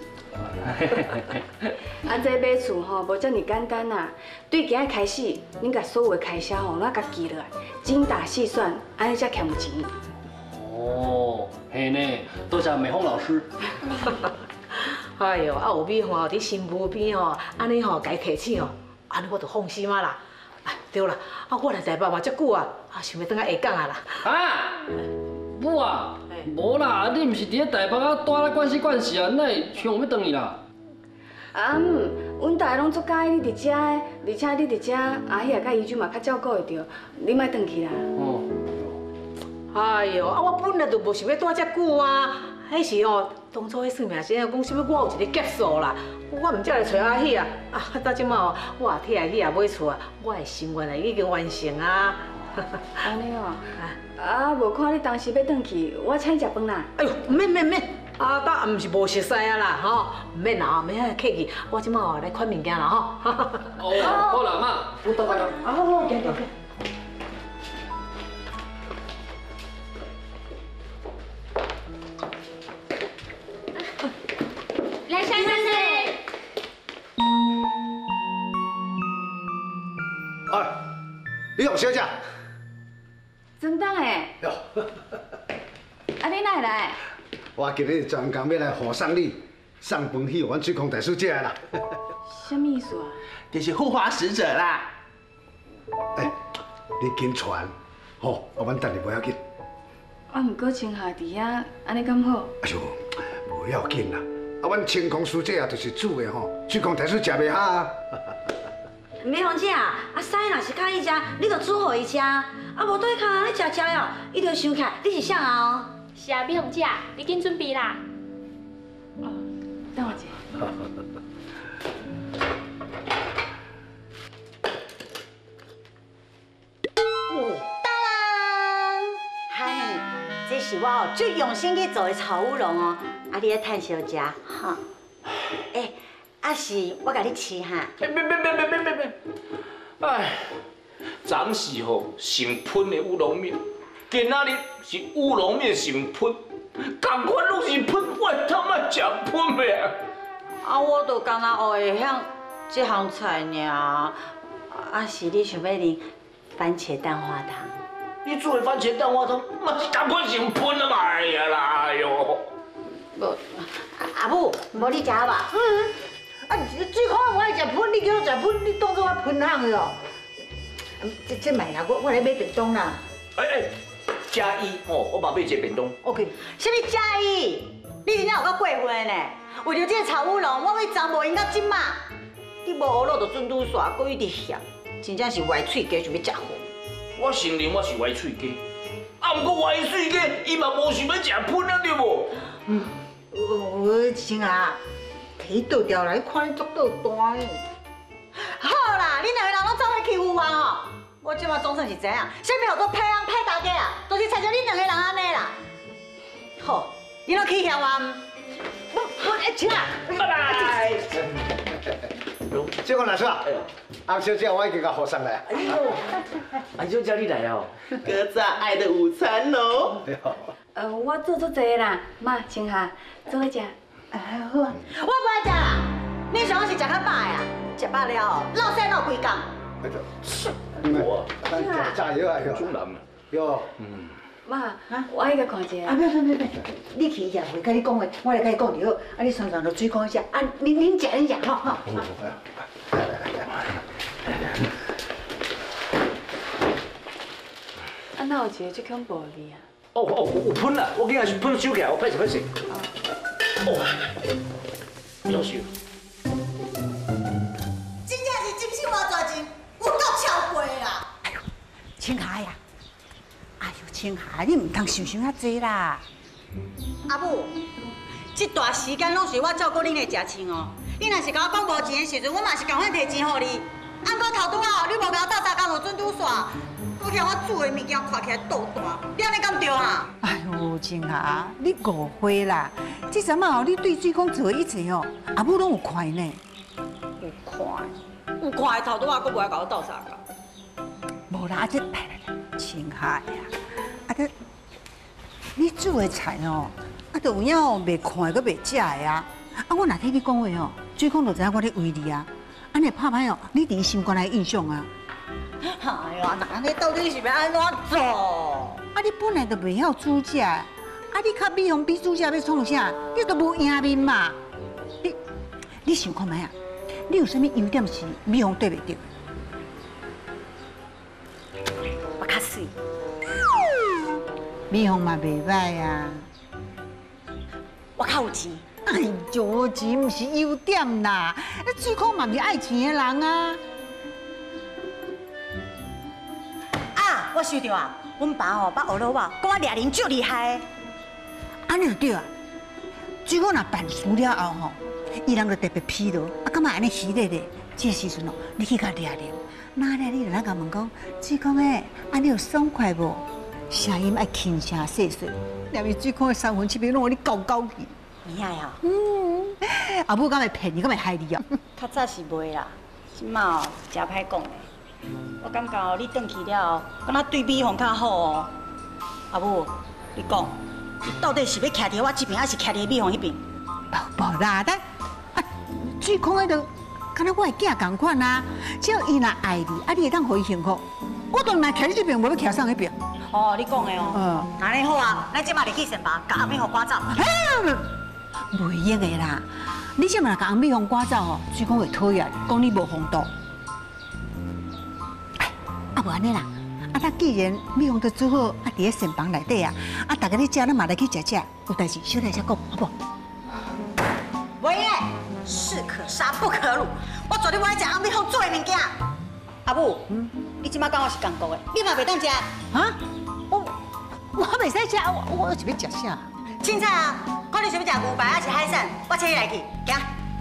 Speaker 13: 啊，这买厝吼无遮尔简单呐，对今仔开始，恁甲所有的开销吼，咱甲记落来，精打细算，安尼才欠有钱。
Speaker 6: 哦，嘿呢，多谢美凤老师。
Speaker 7: 哎呦，啊有美凤伫新妇边哦，安尼吼甲伊客气哦，安尼我就放心啊啦。啊，对啦，啊我来台北嘛遮久啊，啊想要转来下港啊啦。
Speaker 6: 啊，母啊，无啦，你毋是伫咧台北啊住咧惯势惯势啊，哪会想要转去啦？
Speaker 13: 啊阮大家拢足介意你伫遮的，而且你伫遮，阿喜啊甲怡君嘛较照顾会着，你莫转去啦。
Speaker 6: 哦。
Speaker 7: 哎呦，啊我本来就无想要住遮久啊，迄时哦，当初迄算命先讲什么我有一个劫数啦，我唔才来找阿喜啊，啊到即马哦，我也替阿喜啊买厝啊，我的心愿啊已经完成啊。
Speaker 13: 安尼哦，啊无看你当时要转去，我请你食饭啦。
Speaker 7: 哎呦，免，啊当然毋是无熟悉啊啦，吼，唔免啦，免遐客气，我即马哦来款物件啦吼。
Speaker 6: 哦，好啦妈，我等下。
Speaker 7: 好，行。
Speaker 8: 来先生。
Speaker 14: 哎，李永小姐。
Speaker 13: 真当诶。
Speaker 14: 哟。
Speaker 13: 啊，你哪会来？
Speaker 14: 我今日专工要来贺送你，送饭去阮水控大师食啦。
Speaker 13: 什么意思啊？
Speaker 15: 就是护花使者啦。
Speaker 14: 哎，你紧传，好，阮等你不要紧。
Speaker 13: 啊，毋过青下伫遐，安尼敢好？
Speaker 14: 哎呦，无要紧啦。啊，阮清空师姐啊，就是煮的吼，水控大师食袂下啊。
Speaker 4: 美凤姐啊，啊师若是介意食，你就煮互伊食，啊无对卡你食了，伊就想起来你是啥哦？
Speaker 8: 是啊，美凤姐，你紧准备啦。
Speaker 13: 等我一下。
Speaker 4: Honey，这是我最用心去做的炒乌龙哦，啊，你来趁小食，哈。 啊是我甲你试哈。
Speaker 12: 别！哎，昨是吼成喷的乌龙面，今仔日是乌龙面成喷，同款拢是喷，我他妈食喷的。
Speaker 4: 啊，我都刚若学会晓这项菜尔。啊是你想要啉番茄蛋花汤？
Speaker 12: 你做的番茄蛋花汤，嘛是同款成喷啊嘛！哎呀啦，哎呦！
Speaker 4: 无，阿母，无你食吧？
Speaker 5: 啊，水款我爱食喷，你叫我食喷，你当作我喷行的哦。这买啦，我来买便当啦。
Speaker 12: 加一哦，我嘛买一个便当。
Speaker 5: OK。
Speaker 4: 什么加一？你真正有够过分呢！为着这个炒乌龙，我为昨无闲到今嘛。你无学落就准拄煞，搁一直嫌，真正是歪嘴鸡想要食好。
Speaker 12: 我承认我是歪嘴鸡，啊，不过歪嘴鸡伊嘛无想要食喷啊，对无？
Speaker 5: 我亲啊，摕倒掉啦，你看你足倒大的。
Speaker 4: 好啦，你两个人拢做伙欺负我哦！我即马总算是知影，啥物叫做歹人歹大家啊，都是踩着你两个人安尼啦。好，你拢去嫌我，我请啊，
Speaker 14: 拜拜。这个哪是啊？红小姐，我已经甲付上来。
Speaker 15: 哎呦，红小姐你来哦，哥早爱的午餐喽。
Speaker 13: 我做足济啦，妈，青霞，做伙食。
Speaker 4: 好啊，我不爱食啦。你上好是食较饱的啊，食饱了老晒老规工。
Speaker 14: 我，咱加油啊！
Speaker 12: 中人
Speaker 14: 哟。
Speaker 13: 妈，我爱甲看一下。
Speaker 5: 啊，别，你去夜会甲你讲话，我来甲你讲就好。啊，你常常就水讲一下，啊，恁食吼。
Speaker 13: 啊，哪有一个这恐怖味啊？
Speaker 12: 有喷啦！我今仔是喷手起来，我歹势。夭寿。
Speaker 4: 真正是金星偌大钱，有够超过啦！
Speaker 5: 哎呦，青霞呀！哎呦，青霞，你唔通想遐济啦！
Speaker 4: 阿母，这段时间拢是我照顾恁的食穿哦。你若是甲我讲无钱的时阵，我嘛是共款摕钱互你。啊，搁头拄好，你无甲我斗相共有准拄煞，我惊我煮的物件看起来倒大，你安尼敢对哈？
Speaker 5: 哎呦，青霞，你误会啦！这阵啊，你对水工做的一切哦，阿母拢有看呢。
Speaker 4: 有看的头拄好，搁无爱甲我斗相共。
Speaker 5: 无啦，这来，青霞呀，这你煮的菜哦，就有影哦，袂看的，搁袂食的啊！我若听你讲话哦，水工就知影我咧为你啊！安尼拍歹哦，你伫心肝内印象啊！
Speaker 4: 哎呦，那安尼到底是要安怎做？
Speaker 5: 你本来就袂晓煮食，你较美红比煮食要创啥？你都无赢面嘛！你想看觅啊？你有啥物优点是美红对袂着？
Speaker 4: 我较水，
Speaker 5: 美红嘛袂歹啊！
Speaker 4: 我较有钱。
Speaker 5: 哎呦，钱毋是优点啦，水工嘛是爱钱的人啊！
Speaker 4: 啊，我想到啊，阮爸哦，捌学了我，讲我掠人足厉害。
Speaker 5: 安尼就对啊！水工若办事了后吼，伊人就特别疲劳，干嘛安尼虚咧咧？这时阵哦，你去甲掠人，哪掠你就咱甲问讲，水工诶，你有爽快无？声音爱轻声细细，因为水工的三魂七魄拢互你搞去。
Speaker 4: 厉害哦！
Speaker 5: 阿母敢会骗你，敢会害你哦？
Speaker 4: 较早是袂啦，即马哦，真歹讲的。我感觉哦，你转去了后，敢若对比方较好哦。阿母，你讲，你到底是要徛伫我这边，还是徛伫美凤迄边？
Speaker 5: 无啦，水工迄就敢若我的囝同款啊，只要伊若爱你，你会当互伊幸福，我当然徛你这边，无要徛上迄边。
Speaker 4: 哦，你讲的哦。安尼好啊，咱即马就去先吧，甲阿美互赶走。
Speaker 5: 袂用的啦！你即马甲红美凤赶走吼，水工会讨厌，讲你无风度。无安尼啦，既然美凤都煮好，伫咧膳房内底啊，大家咧食，咱嘛来去食食，有代志小来才讲，好不？
Speaker 4: 袂用的，士可杀不可辱，我绝对不爱食红美凤做的物件。阿母，你即马讲我是共国的，你嘛袂当食啊？
Speaker 5: 我袂使食，我是要食啥？
Speaker 4: 凊彩啊，看你想要食牛排还是海产，我请你来去，行。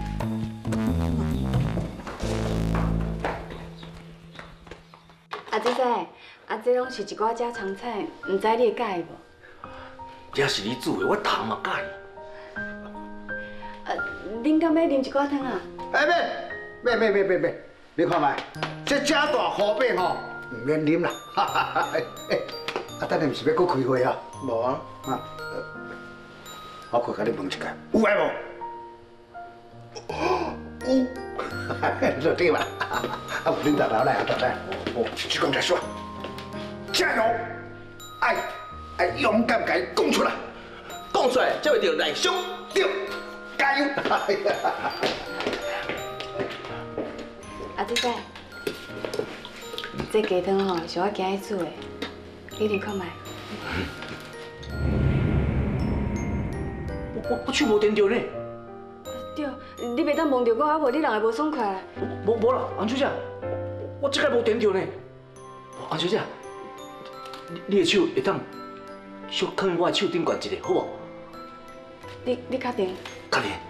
Speaker 13: 阿姐仔，这拢是一寡家常菜，唔知你会介意无？
Speaker 12: 这是你煮的，我头嘛介意。
Speaker 13: 恁恁敢要啉一寡汤啊？
Speaker 14: 哎，免，你看卖，这遮大河饼吼，唔免啉啦。啊，等下唔是要搁开会啊？
Speaker 15: 无啊。
Speaker 14: 我快甲你问一下，有爱无？有，就对嘛。啊，恁大佬来，去讲再说。加油！爱勇敢甲伊讲出来，
Speaker 15: 讲出来才会着内伤。
Speaker 14: 对，加油！
Speaker 13: 阿姐仔，这鸡汤吼是我今日煮的，你啉看卖。
Speaker 12: 我手无电着呢。
Speaker 13: 对，你袂当望着我，啊无你人会无爽快。
Speaker 12: 无啦，洪小姐，我即摆无电着呢。洪小姐，你的手会当小放我的手顶悬一下，好无？
Speaker 13: 你确定？
Speaker 12: 确定。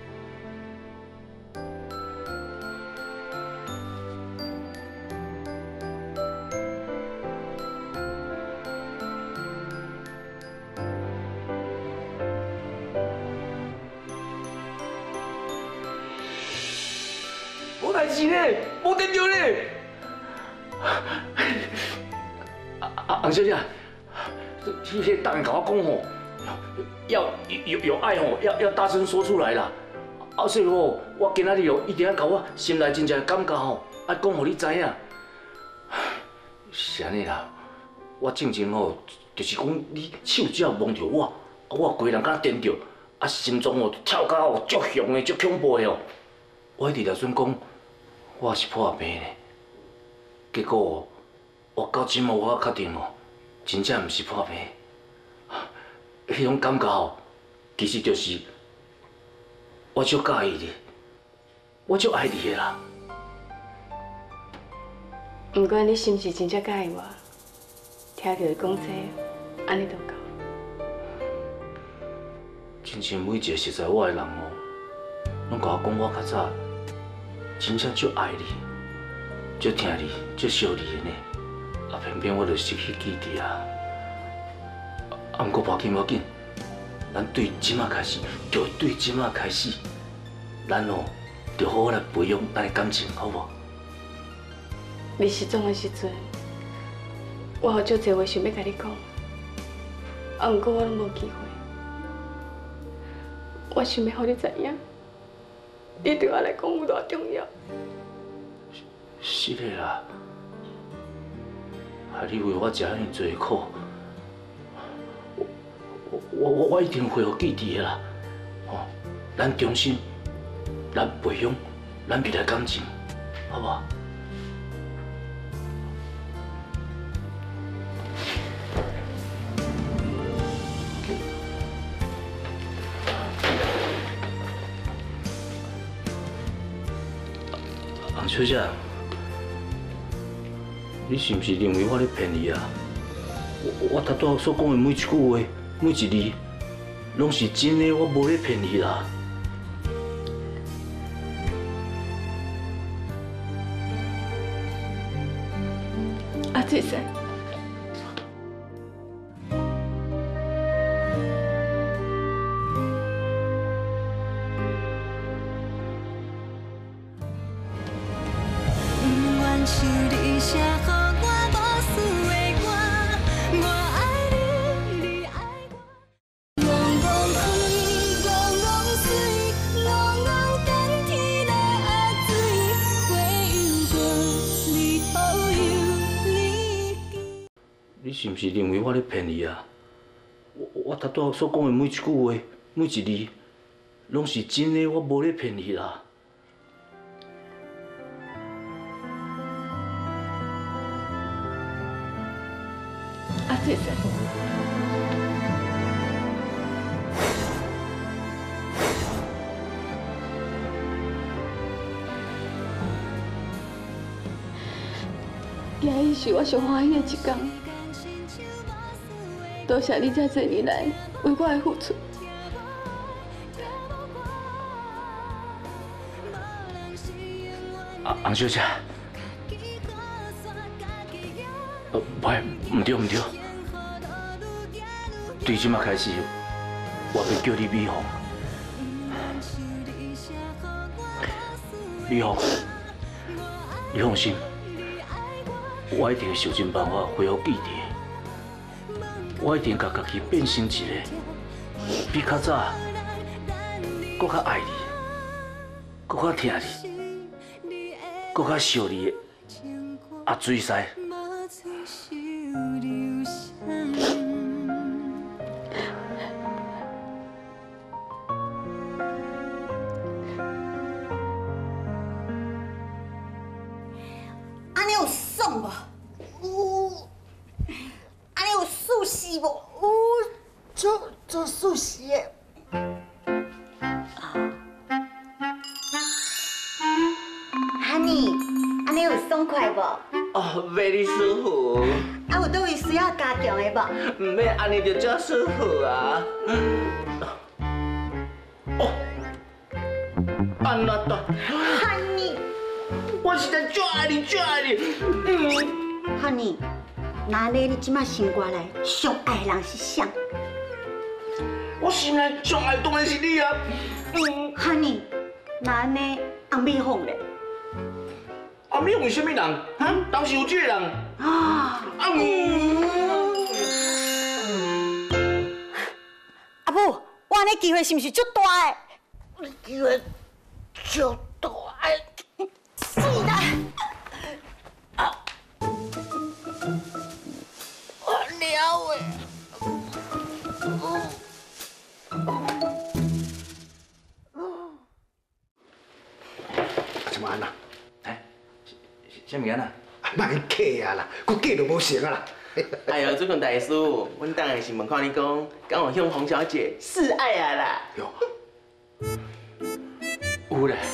Speaker 12: 无代志呢，无电着呢。洪小姐，迄个当然甲我讲吼，要有爱吼，要大声说出来啦。啊，所以吼，我今仔日哦，一定要甲我心内真正的感觉吼，要讲互你知影。是安尼啦，我正经吼，就是讲你手只要摸着我，我规人敢颠着，啊心脏哦跳甲哦足凶的、足恐怖的哦。我一直打算讲，我是破病的，结果我到今嘛我确定哦，真正毋是破病。迄种感觉哦，其实就是我足介意你，我足爱你的啦。
Speaker 13: 不管你是毋是真正介意我，听到你讲这，安尼就够。
Speaker 12: 真正每一个熟悉我的人哦，拢甲我讲我较早真正足爱你、足疼你、足惜你的呢。啊，偏偏我就失去记忆啊。啊，毋过无要紧，咱对即马开始，就对即马开始，咱哦，就好好来培养咱的感情，好无？
Speaker 13: 你失踪的时阵，我有足侪话想要甲你讲，啊，不过我拢无机会。我想要互你知影，你对我来讲有多重要。
Speaker 12: 是的啦，害你为我吃遐尼多苦，我一定恢复记忆的啦。哦，咱重新，咱培养咱未来感情，好不好？洪小姐，你是不是认为我咧骗你啊？我头拄所讲的每一句话、每一字，拢是真的，我无咧骗你啦。
Speaker 13: 阿姐姐。
Speaker 2: 是你写予我无私的歌，我爱你，你爱我。怣怣开，怣怣水，怣怣等天来水，花又过，你好友你记。
Speaker 12: 你是不是认为我咧骗你啊？我头拄所讲的每一句话、每一字，拢是真的，我无咧骗你啦。
Speaker 13: 阿姐姐，今日是我上欢喜的一天，多谢你这多年来为我的付出。
Speaker 12: 洪小姐，喂，唔对唔对，对即马开始，我要叫你美凤。 李红，你放心，我一定会想尽办法恢复记忆。我一定甲家己变成一个比较早、搁较爱你、搁较疼你、搁较惜你的阿水婿。
Speaker 5: 安尼有爽无？有。安尼有舒适无？有，做舒适的。安尼，安尼有爽快无？
Speaker 15: 哦，very 舒服。
Speaker 5: 啊，有倒位需要加强的无？
Speaker 15: 唔免安尼就遮舒服啊。哦，安那达。
Speaker 5: 安尼，
Speaker 15: 我实在最爱你，最爱你。
Speaker 5: 安尼，那咧你即马心肝内上爱的人是谁？
Speaker 15: 我心内上爱当然是你啊。
Speaker 5: 安尼，那安尼阿美凤咧？
Speaker 15: 阿美凤是啥物人？哈？当时有这个人。啊。
Speaker 5: 阿母，我安尼机会是毋是足大的？机会足大的，是啦。我了诶。
Speaker 14: 怎么安啦？
Speaker 12: 啥物件啊？
Speaker 14: 莫客啊啦，佫嫁都无成啊啦！
Speaker 15: 哎呦，主管大叔，阮当然是问看你讲，敢有向洪小姐示爱啊啦？
Speaker 12: 有咧。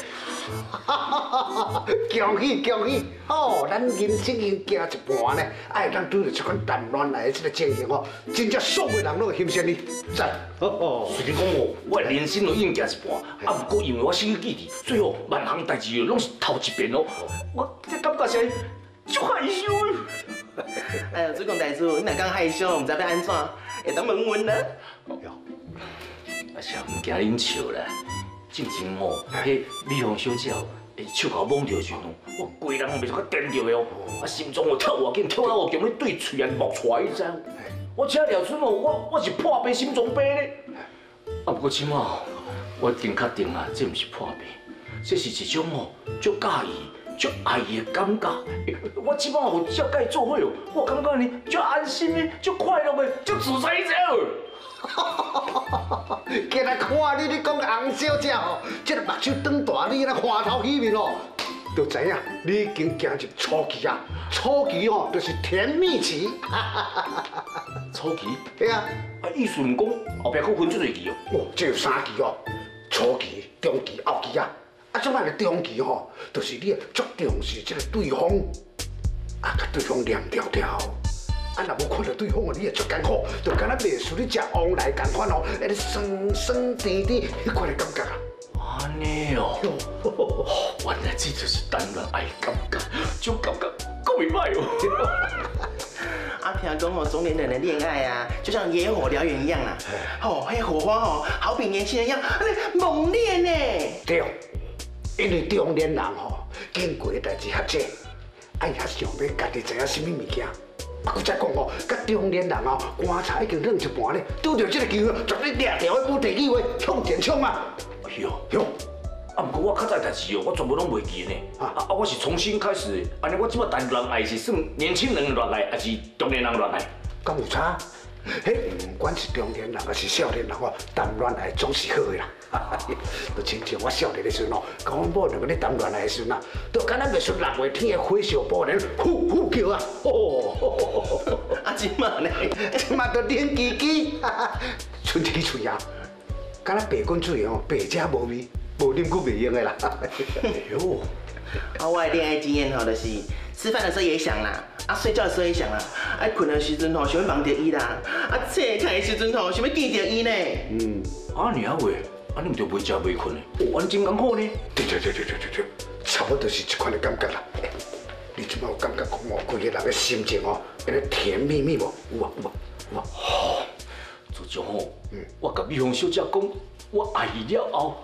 Speaker 14: 恭喜恭喜！哦，咱人生已经行一半呢，哎，咱拄着这款谈恋爱的这个情形哦，真正所有人都会欣赏你，赞！
Speaker 12: 虽然讲哦，我的人生都已经行一半，啊，不过因为我失去记忆，最后万项代志拢是头一遍哦，我这感觉是足害羞的。
Speaker 15: 哎呦，主管大叔，你若讲害羞，唔知要安怎，会当问问啦。
Speaker 12: 啊，是唔惊恁笑啦，进前哦，迄美凤小姐。手甲我摸着的时阵，我规人袂煞较颠着的哦，啊心脏哦跳偌紧，跳到我强要对喙啊冒出来，你知影？我这了阵哦，我是破病心脏病咧。啊不过即马我已经确定啊，这毋是破病，这是一种哦足介意、足爱伊的感觉。我即马有照甲伊做伙哦，我感觉呢足安心的、足快乐的、足自在者。
Speaker 14: 今日看你讲洪小姐吼，这个目睭长大，你那花头起面哦，就知影你已经行入初期啊。初期吼，就是甜蜜期。
Speaker 12: 初期？
Speaker 14: 对啊。
Speaker 12: 啊，意思唔讲后壁佫分出侪期哦。
Speaker 14: 哦，这有3期哦，初期、中期、后期啊。啊，即摆的中期吼，就是你足重视这个对方，啊，甲对方黏条条。啊，若无看到对方哦，你也足艰苦，就敢若袂输你食往来共款哦，那个酸酸甜甜迄款的感觉啊。
Speaker 12: 安尼哦，原来这就是谈恋爱感觉，这种感觉够袂歹哦。
Speaker 15: 啊，听讲哦，中年人的恋爱啊，就像野火燎原一样啦。哦，迄火花哦，好比年轻人一样，猛烈呢。
Speaker 14: 对，因为中年人吼，经过的代志较济，爱较想要家己知影什么物件。啊，佮再讲哦，甲中年人哦，观察已经冷一半咧，拄着这个机会，绝对掠条的舞第几位，向前冲啊！
Speaker 12: 哟，啊，不过我较早代志哦，我全部拢袂记呢。啊，我是重新开始的。安尼，我即摆谈恋爱是算年轻人的恋爱，还是中年人恋爱？
Speaker 14: 敢有差？迄不管是中年人还是少年人哦，谈恋爱总是好的啦。就亲像我少年的时阵哦，甲阮某两个咧谈恋爱的时阵啊，都敢若袂出6月天的火烧波澜，呼呼叫啊！哦，
Speaker 15: 啊，即马呢？
Speaker 14: 即马都冷叽叽，剩一支喙啊，敢若白滚水哦，白食无味，无啉久袂用的啦。
Speaker 12: 哟，
Speaker 15: 啊，我的恋爱经验吼，就是吃饭的时候也想啦，啊，睡觉的时候也想啦，啊，困的时阵吼，想要梦着伊啦，啊，册看的时阵吼，想要见着伊呢。
Speaker 12: 啊，尔话，啊，你唔着袂食袂困的，哦，安真艰苦呢。
Speaker 14: 对，差不多就是这款的感觉啦。你即摆有感觉讲哦，规个人的心情哦，安尼甜蜜蜜无？有啊。
Speaker 12: 自从吼，我甲美凤小姐讲我爱伊了后，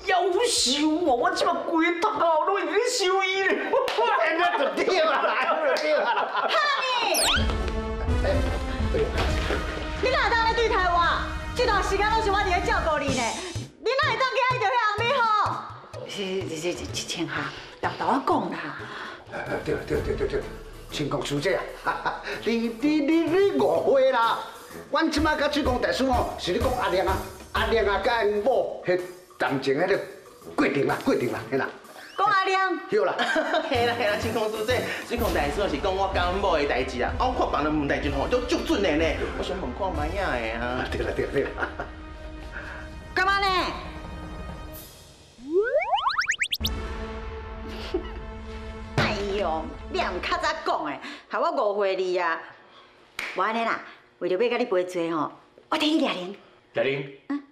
Speaker 12: 夭寿哦！我即马规头哦，拢已经收伊了。
Speaker 14: 那就对啊啦，那就对啊啦。
Speaker 4: 哈尼，你哪当咧对待我？这段时间拢是我伫咧照顾你呢，你哪会当去爱着迄红美好？青霞，老豆我讲啦。
Speaker 14: 对，青公师姐啊，你误会啦！阮即马甲水公大叔哦，是你讲阿亮啊，甲因某迄谈情迄个过程啦，嘿啦。
Speaker 4: 讲阿亮。
Speaker 14: 对啦。
Speaker 15: 嘿啦，青公师姐，水公大叔是讲我甲阮某的代志啊，我看别人问代志吼，都足准的呢。我想问看卖影的啊。
Speaker 14: 对啦。
Speaker 4: 干嘛呢？哎呦，你也唔较早讲的，害我误会你啊！无安尼啦，为着要甲你陪做吼，我替你抓铃。
Speaker 12: 抓铃。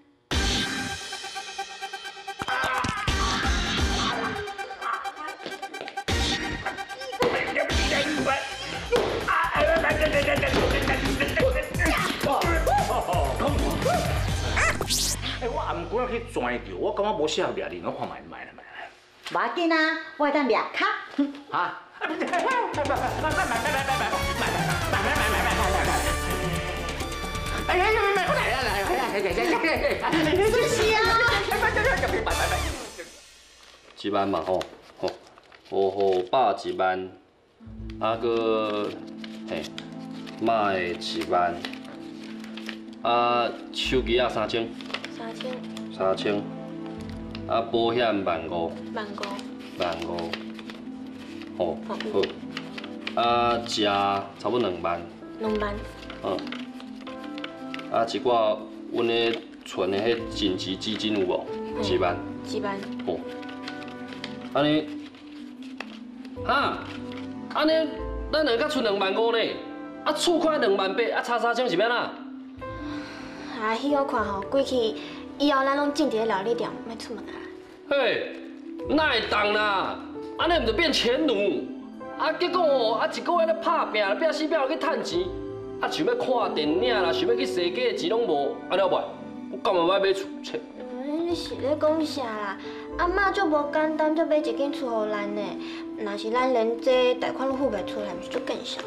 Speaker 12: 哎，我暗过去拽着，我感觉无适合抓铃，我看卖。
Speaker 4: 无要紧啊，我会当抓卡。
Speaker 12: 哈？
Speaker 4: 是啊。
Speaker 6: 1万嘛吼，好百1万，啊个嘿，马的1万，啊手机啊3000，啊保险15000，好，啊食差不多2万，啊一寡阮咧存的迄紧急基金有无？1万，好，安尼，安尼咱两个存25000呢，啊厝款28000，啊差3000是要哪？
Speaker 8: 啊，迄我看吼，过去以后咱拢种伫咧料理店，莫出门啊。
Speaker 6: 嘿，哪会当啦？安尼毋就变钱奴？啊，结果哦，啊一个月咧拍拼，拼死拼活去趁钱，啊想要看电影啦，想要去踅街的钱拢无，安尼袂？我干嘛要买厝？切！
Speaker 8: 你是咧讲啥啦？阿嬷足无简单，才买一间厝互咱呢。若是咱连这贷款都付袂出来，毋是足更少。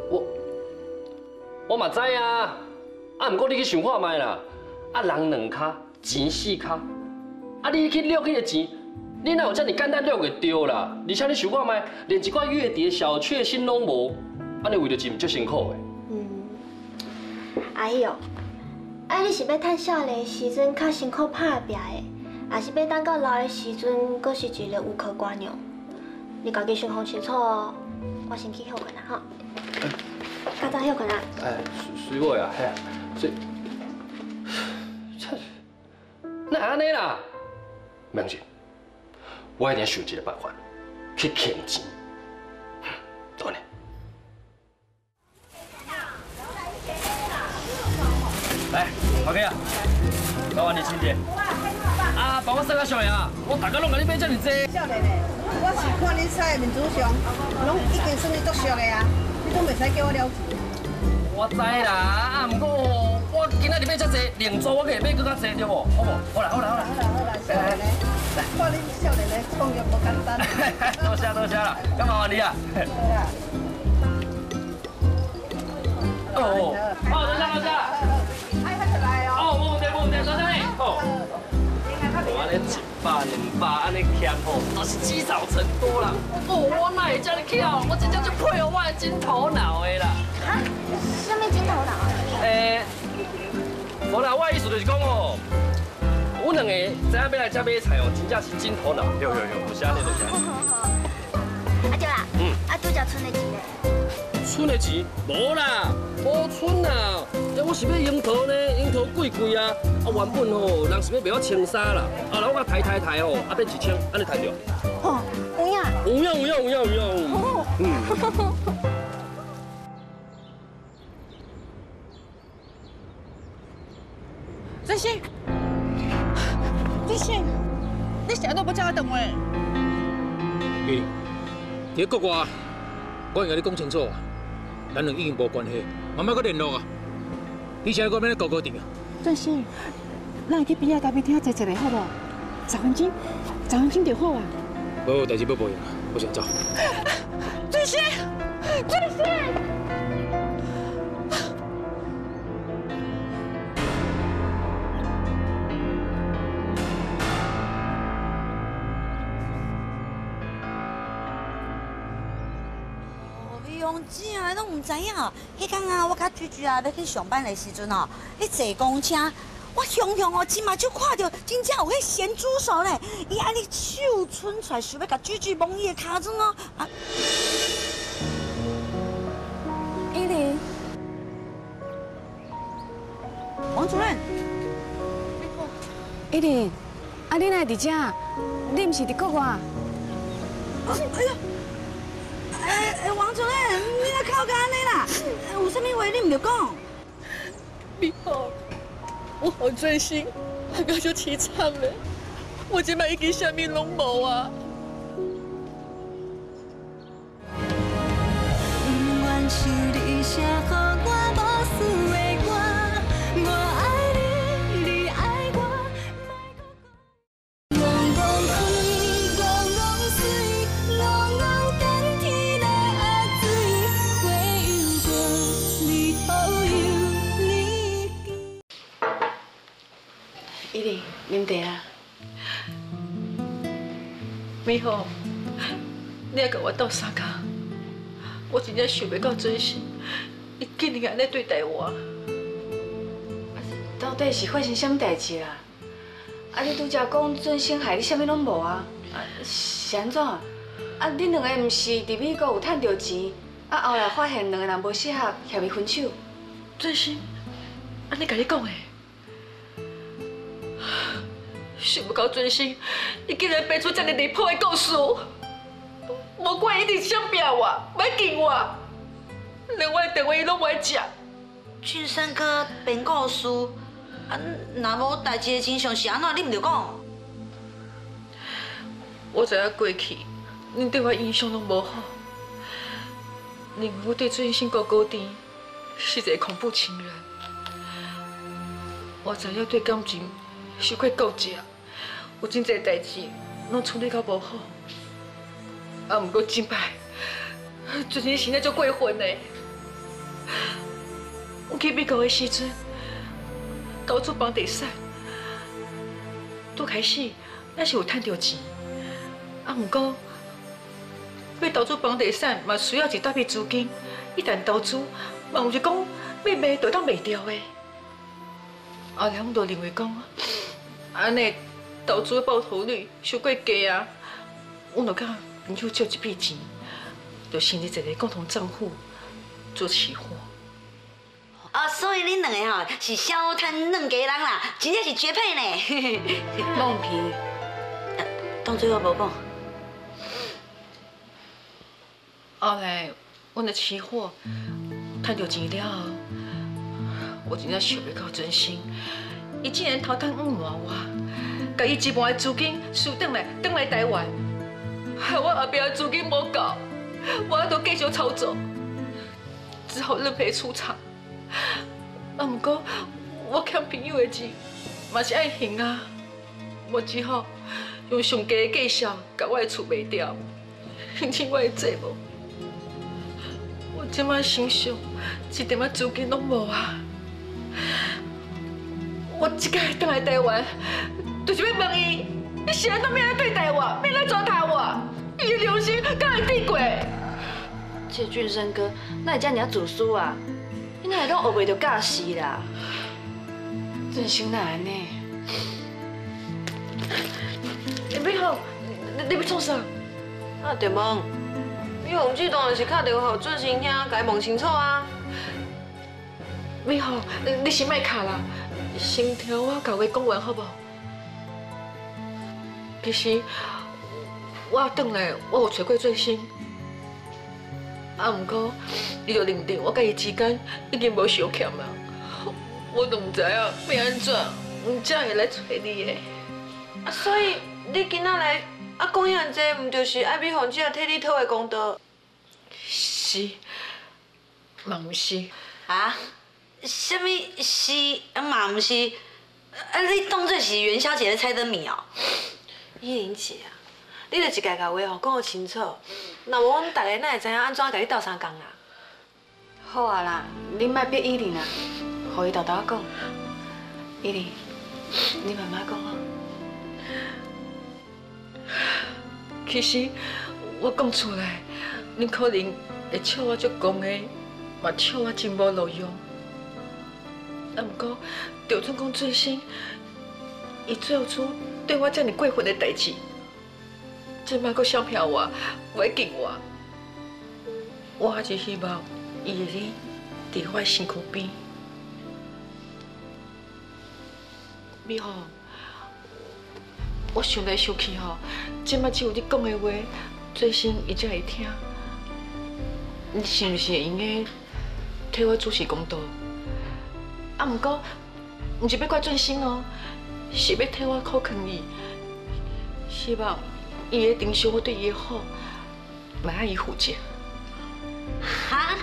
Speaker 6: 我嘛知啊，啊毋过你去想看卖啦，啊人2骹，钱4骹，啊你去掠去个钱。你哪有遮尔简单掠会着啦？而且你想看卖，连一寡月底的小确幸拢无，安尼为着钱足辛苦的。
Speaker 8: 阿姨哦，你是要趁少年的时阵较辛苦打拼的，还是要等到老的时阵，阁是一个无可挂念？你家己想好清楚哦。我先去休困啦，吼。较早休困啦。
Speaker 6: 随我呀，嘿，哪安尼啦？明姐。我一定想一个办法去骗钱。走呢。来，头家，老板你请坐。啊，帮我送个小呀！我大家拢甲你买遮尔济。
Speaker 17: 少年的，我是看恁菜的面子上，拢已经算你足俗的啊，你拢袂使叫我了钱。
Speaker 6: 我知啦，啊，不过我今仔日买遮济，另做我可以买更较济，对无？好无？好啦，
Speaker 17: 少年的。看恁少年的创业无简单。
Speaker 6: 多谢啦，干嘛你啊？哦，好，多谢。
Speaker 17: 哎，快出来哦。
Speaker 6: 哦，冇问题，多谢你。好。我安尼100、200安尼欠吼，都是积少成多啦。我哪会遮尔巧？我真正就配合我的金头脑的啦。
Speaker 8: 哈？什么金头脑啊？
Speaker 6: 无啦，我的意思就是讲吼。阮两个知影要来遮买菜哦，真正是金头脑。有，就是安尼，就是安尼。
Speaker 8: 啊对啦，拄则剩的钱咧。
Speaker 6: 剩的钱？无啦，无剩啦。我是要樱桃呢，樱桃贵啊。啊，原本吼，人是要卖我青沙啦。啊，然后我抬吼，啊变1000，安尼抬着。
Speaker 8: 哦，有影。
Speaker 17: 这些。你啥都不叫我等我。
Speaker 16: 伫国外，我会甲你讲清楚啊，咱两已经无关系，慢慢搁联络啊。你现在搁要高定啊？
Speaker 17: 正是，咱去边仔咖啡厅坐一下好不？
Speaker 13: 10分钟就好啊。
Speaker 16: 无代志要报应啊，我先走。
Speaker 9: 俊熙，俊熙。
Speaker 4: 用正的拢唔知影，迄天啊，我甲菊菊啊要去上班的时阵哦，迄坐公车，我雄雄哦，即马就看到真正有迄咸猪手咧，伊安尼手伸出来，想要甲菊菊摸伊的骹踵哦。啊，
Speaker 13: 依琳，
Speaker 4: 王主任，
Speaker 13: 依琳，啊，你哪会伫遮？你毋是伫国外？
Speaker 4: 哎呀！ 王主任，你哪靠甲安尼啦？有啥物话你唔着讲？
Speaker 18: 美好，我好追星，还感觉凄惨嘞。我即摆已经啥物拢无啊。
Speaker 2: 不愿是你写予我无事的歌，我爱你，你爱我。戆戆开，戆戆水，戆戆等天来阿水，花又过，你好有你记。
Speaker 18: 依琳，啉茶啊。美好，你还甲我斗相共，我真正想袂到准心，伊竟然安尼对待我。
Speaker 13: 到底是发生什么代志啦？啊，你拄则讲准心害你啥物拢无啊？是安怎？啊，恁两个毋是伫美国有趁到钱，啊后来发现两个人无适合，协伊分手。
Speaker 18: 准心，安尼甲你讲的，想不到准心，伊竟然编出这么离谱的故事。无怪伊一直想拼我，要见我，连我的电话伊拢袂接。
Speaker 4: 俊生哥编故事，啊，若无代志的真相是安怎，你唔着讲？
Speaker 18: 我知影过去，恁对我印象拢无好，认为我对准心哥哥甜，是一个恐怖情人。我知影对感情伤过固执，有真侪代志拢处理到无好。啊，毋过即摆，准心现在就过分的。我去美国的时阵，投资房地产，拄开始咱是有趁到钱，啊，毋过要投资房地产嘛需要一大笔资金，一旦投资，嘛毋是讲要卖就当卖掉的。后来我就认为讲，安尼投资的报酬率伤过低啊，我就甲朋友借一笔钱，就成立一个共同账户做期货。
Speaker 4: 啊，所以恁两个吼是小摊两家人啦，真正是绝配呢。
Speaker 13: 放屁！
Speaker 4: 当作我无讲。
Speaker 18: 后来，阮的期货赚到钱了后，我真正想袂到准心，伊竟然偷偷隐瞒我，甲伊一半的资金收转来台湾，害我后壁的资金无够，我还要继续操作，只好认赔出场。啊，不过我欠朋友的钱嘛是爱还啊，我只好用上低的价销，把我的厝卖掉，还清我的债务。我即摆身上一点仔资金拢无啊！我即摆回来台湾，就是要问伊，你是安怎要来对待我，要来糟蹋我？伊的良心敢会抵过？
Speaker 13: 这俊生哥，哪会遮尔自私啊？你哪会拢学袂着教事啦？真心哪安尼？
Speaker 18: 美好，你要创啥？
Speaker 3: 啊，得问。因为我们这当然是打电话给准心兄，甲伊问清楚啊。
Speaker 18: 美好，你先莫卡啦，先听我甲话讲完好无？其实我转来，我有找过准心，啊，不过你就认定我甲伊之间已经无相欠啊，我都唔知影要安怎，才会来找你的。
Speaker 3: 啊，所以你今仔来啊讲遐济，唔就是爱美凤姐替你讨的公道？
Speaker 18: 是，嘛唔是。
Speaker 4: 啊？什么是嘛唔是？啊，你当作是元宵节的猜灯谜哦？
Speaker 9: 依玲姐啊，你著一家甲话吼讲个清楚，若无阮大家哪会知影安怎甲你斗相共啦？
Speaker 13: 好啊啦，你莫逼依玲啦，互伊豆豆讲。依玲，你慢慢讲啊。
Speaker 18: 其实我讲出来，你可能会笑我足讲的，嘛笑我真无路用。啊，毋过就算讲最新，伊做出对我遮尔过分的代志，即摆阁相骗我，违禁我，我还是希望伊会哩伫我身躯边。美好，我想来想去吼，即摆只有你讲的话，最新伊才会听。你是毋是会用个替我主持公道？啊，毋过，毋是要怪俊新哦，是要替我口劝伊，希望伊会珍惜我对伊的好，莫爱伊负责。
Speaker 4: 哈？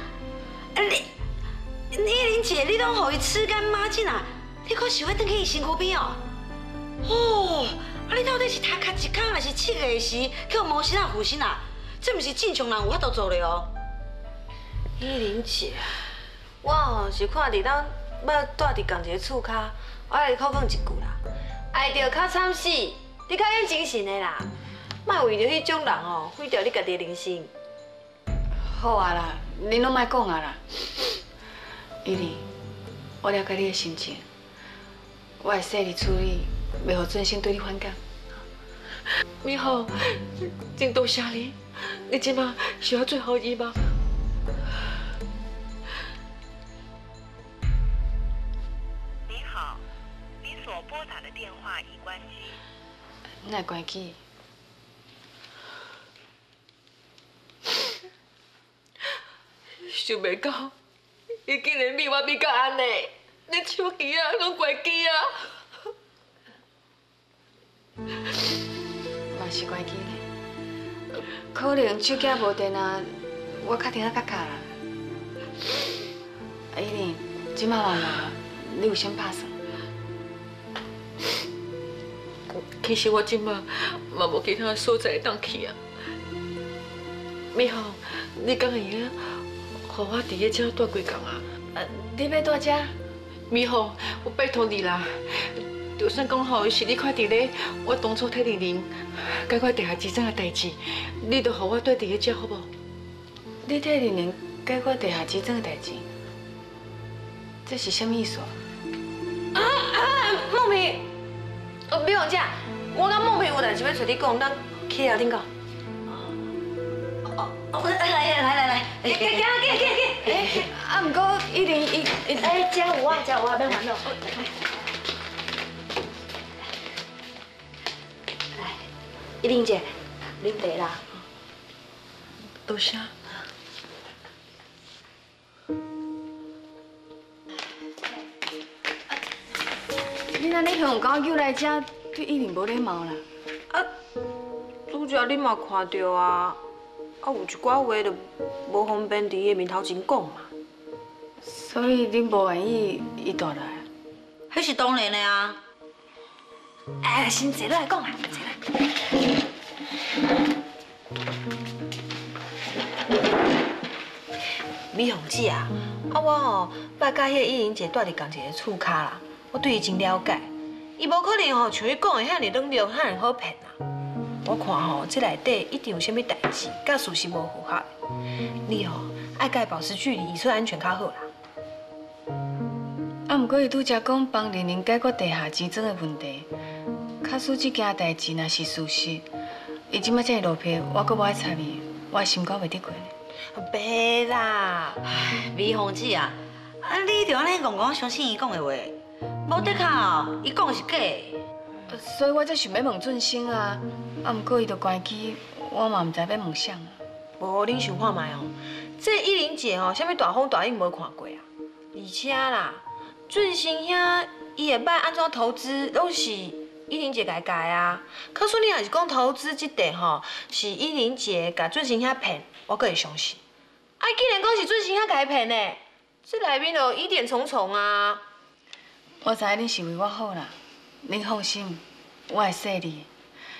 Speaker 4: 依玲姐，你拢互伊吃干抹净啊？你可想要转去伊身躯边哦？哦，啊，你到底是头壳一空，还是七个时叫毛身啊、负身啊？这毋是正常人有法度做的哦。
Speaker 9: 依玲姐，我吼是看伫咱要住伫同一个厝骹，我来口讲一句啦，爱着较惨死，你较用精神的啦，莫为着迄种人吼毁掉你家己的人生。
Speaker 13: 好啊啦，你拢莫讲啊啦。依玲，我了解你的心情，我会细力处理，袂互俊生对你反感。
Speaker 18: 美好，真多谢你，你即马是我最后一吗？
Speaker 19: 你好，您所拨打的电话已关机。
Speaker 13: 哪会关机？
Speaker 18: 想袂到，伊竟然比我比较安尼，连手机啊拢关机啊！
Speaker 13: 嘛是关机呢，可能手机无电啊，我较听啊较卡啦。依玲，即摆晚了，你有先拍算？
Speaker 18: 其实我即摆嘛无其他所在会当去啊。美好，你敢会用？互我伫个遮住几工啊？
Speaker 13: 你要住遮？
Speaker 18: 美好，我拜托你啦！就算讲吼是你快伫咧，我当初替玲玲解决地下之争的代志，你就互我住伫个遮好无？
Speaker 13: 你替玲玲解决地下之争的代志，这是什么意思？
Speaker 9: 梦萍，美凤姐，我甲梦萍有代志要找你讲，咱去聊天讲。
Speaker 4: 来，
Speaker 13: 给！啊，毋过依玲
Speaker 8: 遮有我，别烦恼。
Speaker 9: 依玲姐，啉茶啦。
Speaker 18: 多谢。
Speaker 13: 你若你向高叫来遮，对依玲无礼貌啦。
Speaker 9: 啊，拄则你嘛看到啊。啊，有一寡话就无方便伫伊面头前讲嘛。
Speaker 13: 所以你无愿意伊倒来？
Speaker 4: 迄是当然的啊。
Speaker 9: 哎，先坐落来讲啊，坐来。美凤姐啊，我吼捌甲迄个依玲姐住伫同一个厝骹啦，我对伊真了解。伊无可能吼像伊讲的遐尔冷漠、遐尔好骗啊。我看吼，这内底一定有啥物代志，甲事实无符合。你吼爱甲伊保持距离，以算安全较好啦。
Speaker 13: 啊，毋过伊拄则讲帮玲玲解决地下之争的问题，假使这件代志若是事实，伊即摆才会落魄，我阁无爱插伊，我心肝袂得过呢。
Speaker 9: 别啦，
Speaker 4: 美凤姐啊，你着安尼戆戆相信伊讲的话，无得靠，伊讲的是假的。
Speaker 13: 所以我才想要问俊生啊，啊，毋过伊着关机，我嘛毋知要问啥啊。
Speaker 9: 无，恁想看卖哦，这依玲姐吼，啥物大风大雨无看过啊？而且啦，俊生遐伊会捌安怎投资，拢是依玲姐家教啊。可是你若是讲投资这块吼，是依玲姐甲俊生遐骗，我阁会相信。啊，既然讲是俊生遐家骗的，这内面就疑点重重啊。
Speaker 13: 我知影你是为我好啦，您放心，我会说你。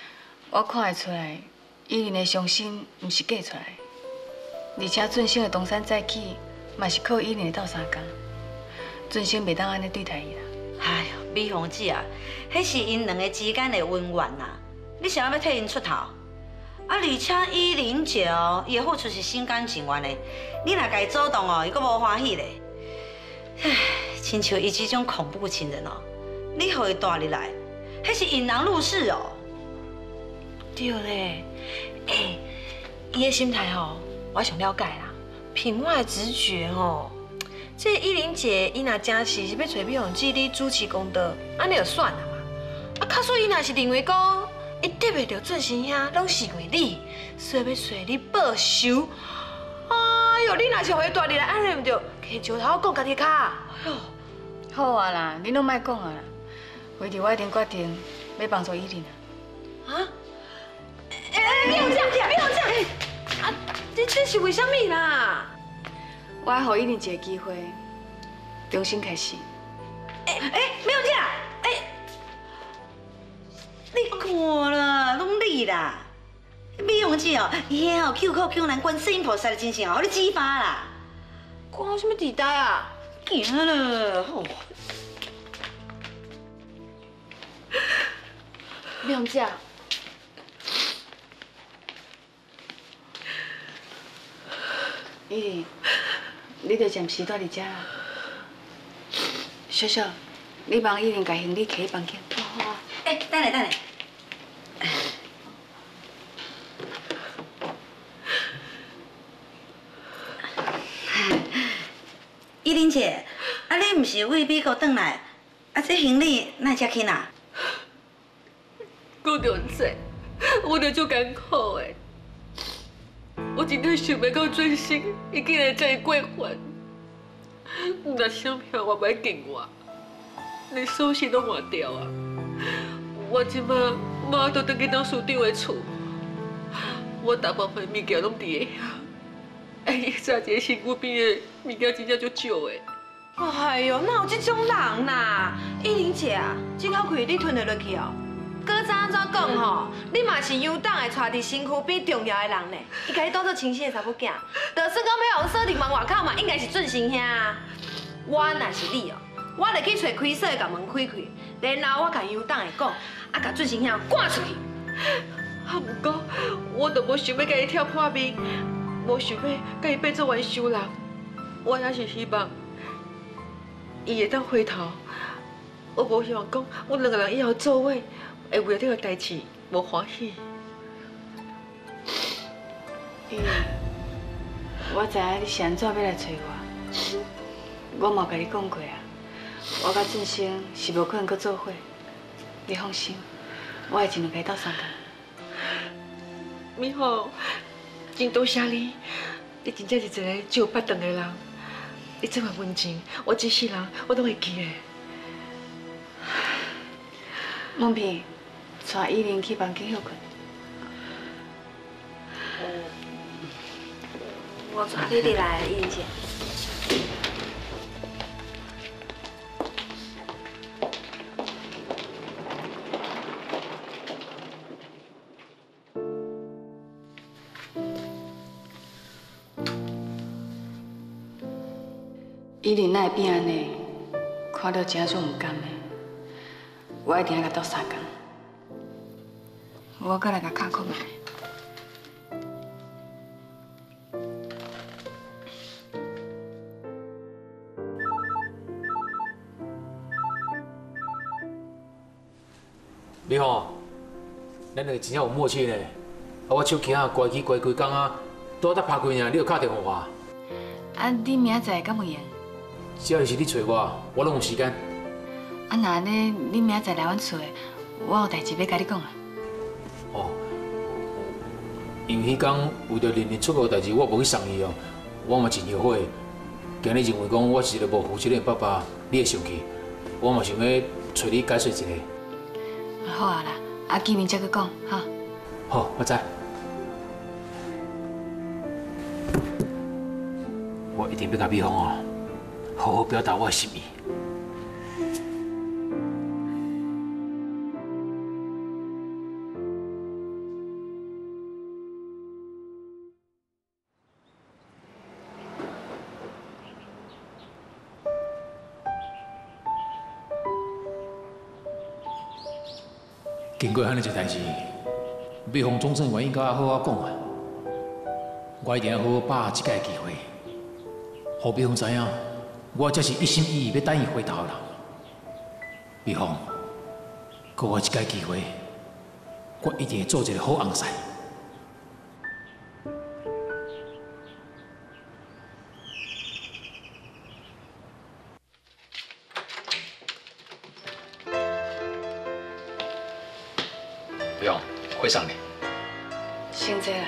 Speaker 13: 我看会出来，依琳的伤心毋是假出来，而且俊生的东山再起，嘛是靠依琳的斗相共。俊生袂当安尼对待伊啦。
Speaker 4: 哎呦，美凤姐啊，迄是因两个之间的恩怨啦，你想要替因出头？而且依琳姐哦，伊的付出是心甘情愿的，你若家主动哦，伊阁无欢喜咧。唉，亲像伊这种恐怖情人哦，你予伊带入来，迄是引狼入室哦。
Speaker 9: 对咧，伊的心态吼，我上了解啦。凭我的直觉吼，这依琳姐伊若真是要找美凤姐你主持公道，安尼就算啦嘛。啊，假使伊若是认为讲，伊得袂到俊生兄，拢是因为你，所以要找你报仇。哎呦，你若是互伊带入来，安尼毋着，摕石头讲家己骹。哎呦，
Speaker 13: 好啊啦，你拢莫讲啊啦，回头我一定决定要帮助依琳啊。
Speaker 9: 啊？美凤姐，啊，这是为什么啦？
Speaker 13: 我要给依琳一个机会，重新开始。
Speaker 4: 美凤姐，你看啦，拢你啦。美凤姐哦，伊遐哦求靠求难，观世音菩萨的真相哦，你激发啦。
Speaker 9: 关我什么地带啊？
Speaker 4: 行了，吼。
Speaker 9: 美凤姐。
Speaker 13: 依琳，你着暂时住伫遮啦。小小，你帮依琳甲行李摕去房间。
Speaker 4: 好啊。等下。依琳姐，啊，你毋是为美国转来，啊，这行李哪只轻啊？
Speaker 18: 我着知，我着足艰苦的。我真正想袂到俊生，伊竟然这样过分。若想骗我，袂见我，连锁匙都换掉啊！我即马马上倒去当署长的厝，我大部分物件拢伫遐。早一个身躯边的物件真正足少的。
Speaker 9: 哎呦，哪有这种人啦？依琳姐啊，这口气你吞得落去哦？搁怎讲吼？你嘛是乡党的带伫身躯边重要的人呢，伊甲你当做亲生的查某囝，就算讲要互锁伫门外口嘛，应该是俊生兄啊。我若是你哦，我就去找开锁的，甲门开开，然后我甲乡党的讲，啊，甲俊生兄赶出去。
Speaker 18: 啊，不过我都无想要甲伊跳破面，无想要甲伊变做冤仇人。我也是希望伊会当回头。我无希望讲，我两个人以后做伙。会为了这个代志无欢喜。
Speaker 13: 依琳，我知影你是安怎要来找我，我嘛甲你讲过啊，我甲俊生是无可能搁做伙。你放心，我会尽量甲伊斗相共。
Speaker 18: 美凤，真多谢你，你真正是一个只有八长的人，你这么温情，我这世人我都会记的。
Speaker 13: 梦萍。带依琳去房间休困。
Speaker 9: 我带你来，依琳姐。
Speaker 13: 依琳哪会变安尼？看到真种唔甘的，我一定要甲斗相共。我搁来甲卡扣来。
Speaker 12: 美凤，咱两个真正有默契呢。我手机啊，乖起乖几工啊，拄才拍开尔，你就打电话我。
Speaker 13: 啊，你明仔载敢有闲？
Speaker 12: 只要是你找我，我拢有时间。
Speaker 13: 啊，那安尼，你明仔载来阮厝，我有代志要甲你讲啊。
Speaker 12: 哦，因为迄天为着玲玲出国代志，我无去送伊哦，我嘛真后悔。今日认为讲我是一个无负责任的爸爸，你会生气，我嘛想要找你解释一下。
Speaker 13: 好啊啦，啊见面再去讲哈。
Speaker 12: 好，我知。我一定要甲美凤哦，好好表达我的心意。
Speaker 16: 经过安尼一代志，美凤总算愿意甲好好讲啊。我一定要好好把握这个机会，让美凤知影，我才是一心一意要等伊回头的人。美凤，给我一个机会，我一定会做一个好翁婿。 不用，会上你。
Speaker 13: 先这啦。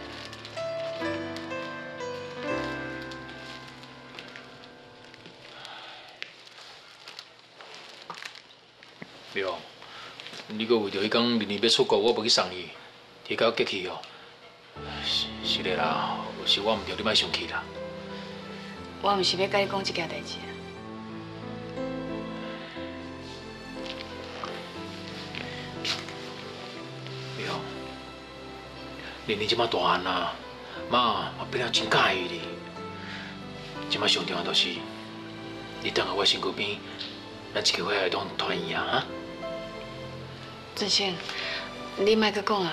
Speaker 16: 不用，你搁为着迄天明年要出国，我无去送你，提到激气哦。是的啦，是我唔对，你莫生气啦。
Speaker 13: 我唔是要甲你讲这件代志。 玲玲即马大汉啊，妈变了真介意你。即马上重要就是你等下我身躯边，咱一家伙来当团圆啊！ 俊生，你莫阁讲啊！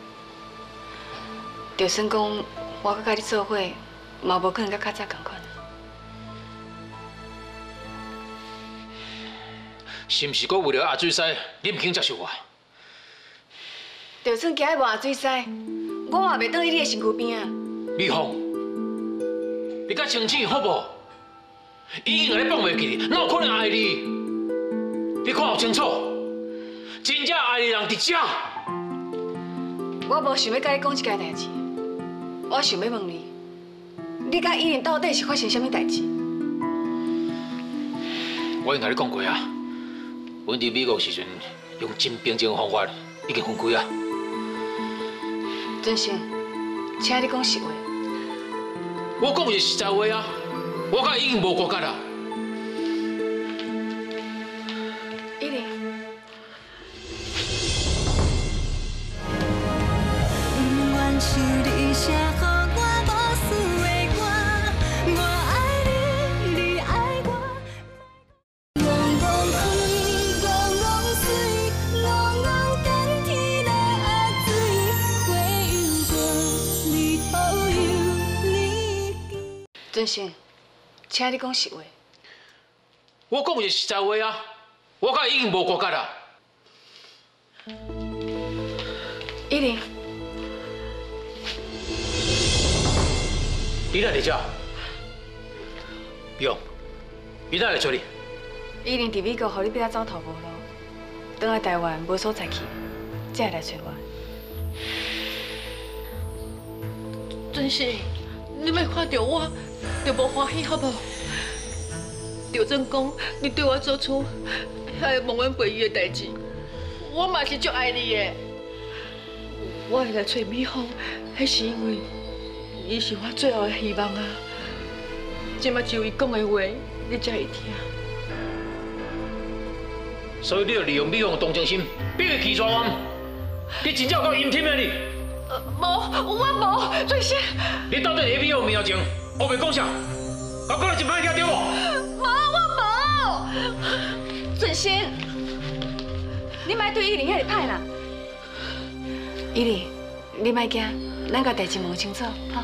Speaker 13: 就算讲我阁甲你做伙，嘛无可能甲较早同款。
Speaker 16: 是毋是阁为了阿水师，你唔肯接受我？
Speaker 13: 就算今日无阿水师。 我嘛袂倒去你的身躯边啊！
Speaker 16: 美凤，你较清醒好无？伊已经来放袂记你，哪有可能爱你？你看好清楚，真正爱你人伫遮。
Speaker 13: 我无想要甲你讲这件代志，我想要问你，你甲伊人到底是发生什么代志？
Speaker 16: 我已经甲你讲过啊，阮伫美国时阵用真平静的方法已经分开啊。
Speaker 13: 俊生，请你讲实话。
Speaker 16: 我讲的是实在话啊，我甲伊已经无瓜葛啦。
Speaker 13: 依玲，
Speaker 2: 不愿是你写予我无事的歌，我爱你，你爱我。怣怣开，怣怣水，怣怣等天来阿水。
Speaker 13: 俊生，请你讲实话。
Speaker 16: 我讲的是实在话啊，我甲伊已经无瓜葛啦。
Speaker 13: 依玲，
Speaker 16: 你哪伫遮？不用，伊哪来找你？
Speaker 13: 依玲伫美国，互你比较走投无路，倒来台湾无所在去，才会来找我。
Speaker 18: 俊生，你莫看到我，就无欢喜好无？就算讲你对我做出遐个忘恩背义的代志，我嘛是足爱你的。我会来找美凤，迄是因为伊是我最后的希望啊。即马只有伊讲的话，你才会听。
Speaker 16: 所以你要利用美凤的同情心，逼伊去抓我。你真正有够阴天的你？
Speaker 18: 无，我无，俊生。
Speaker 16: 你到底在美凤面头前，我袂讲啥，我讲了一摆听对无？
Speaker 13: 俊生，你莫对依玲遐尼歹啦。依玲，你莫惊，咱甲代志问清楚，哈。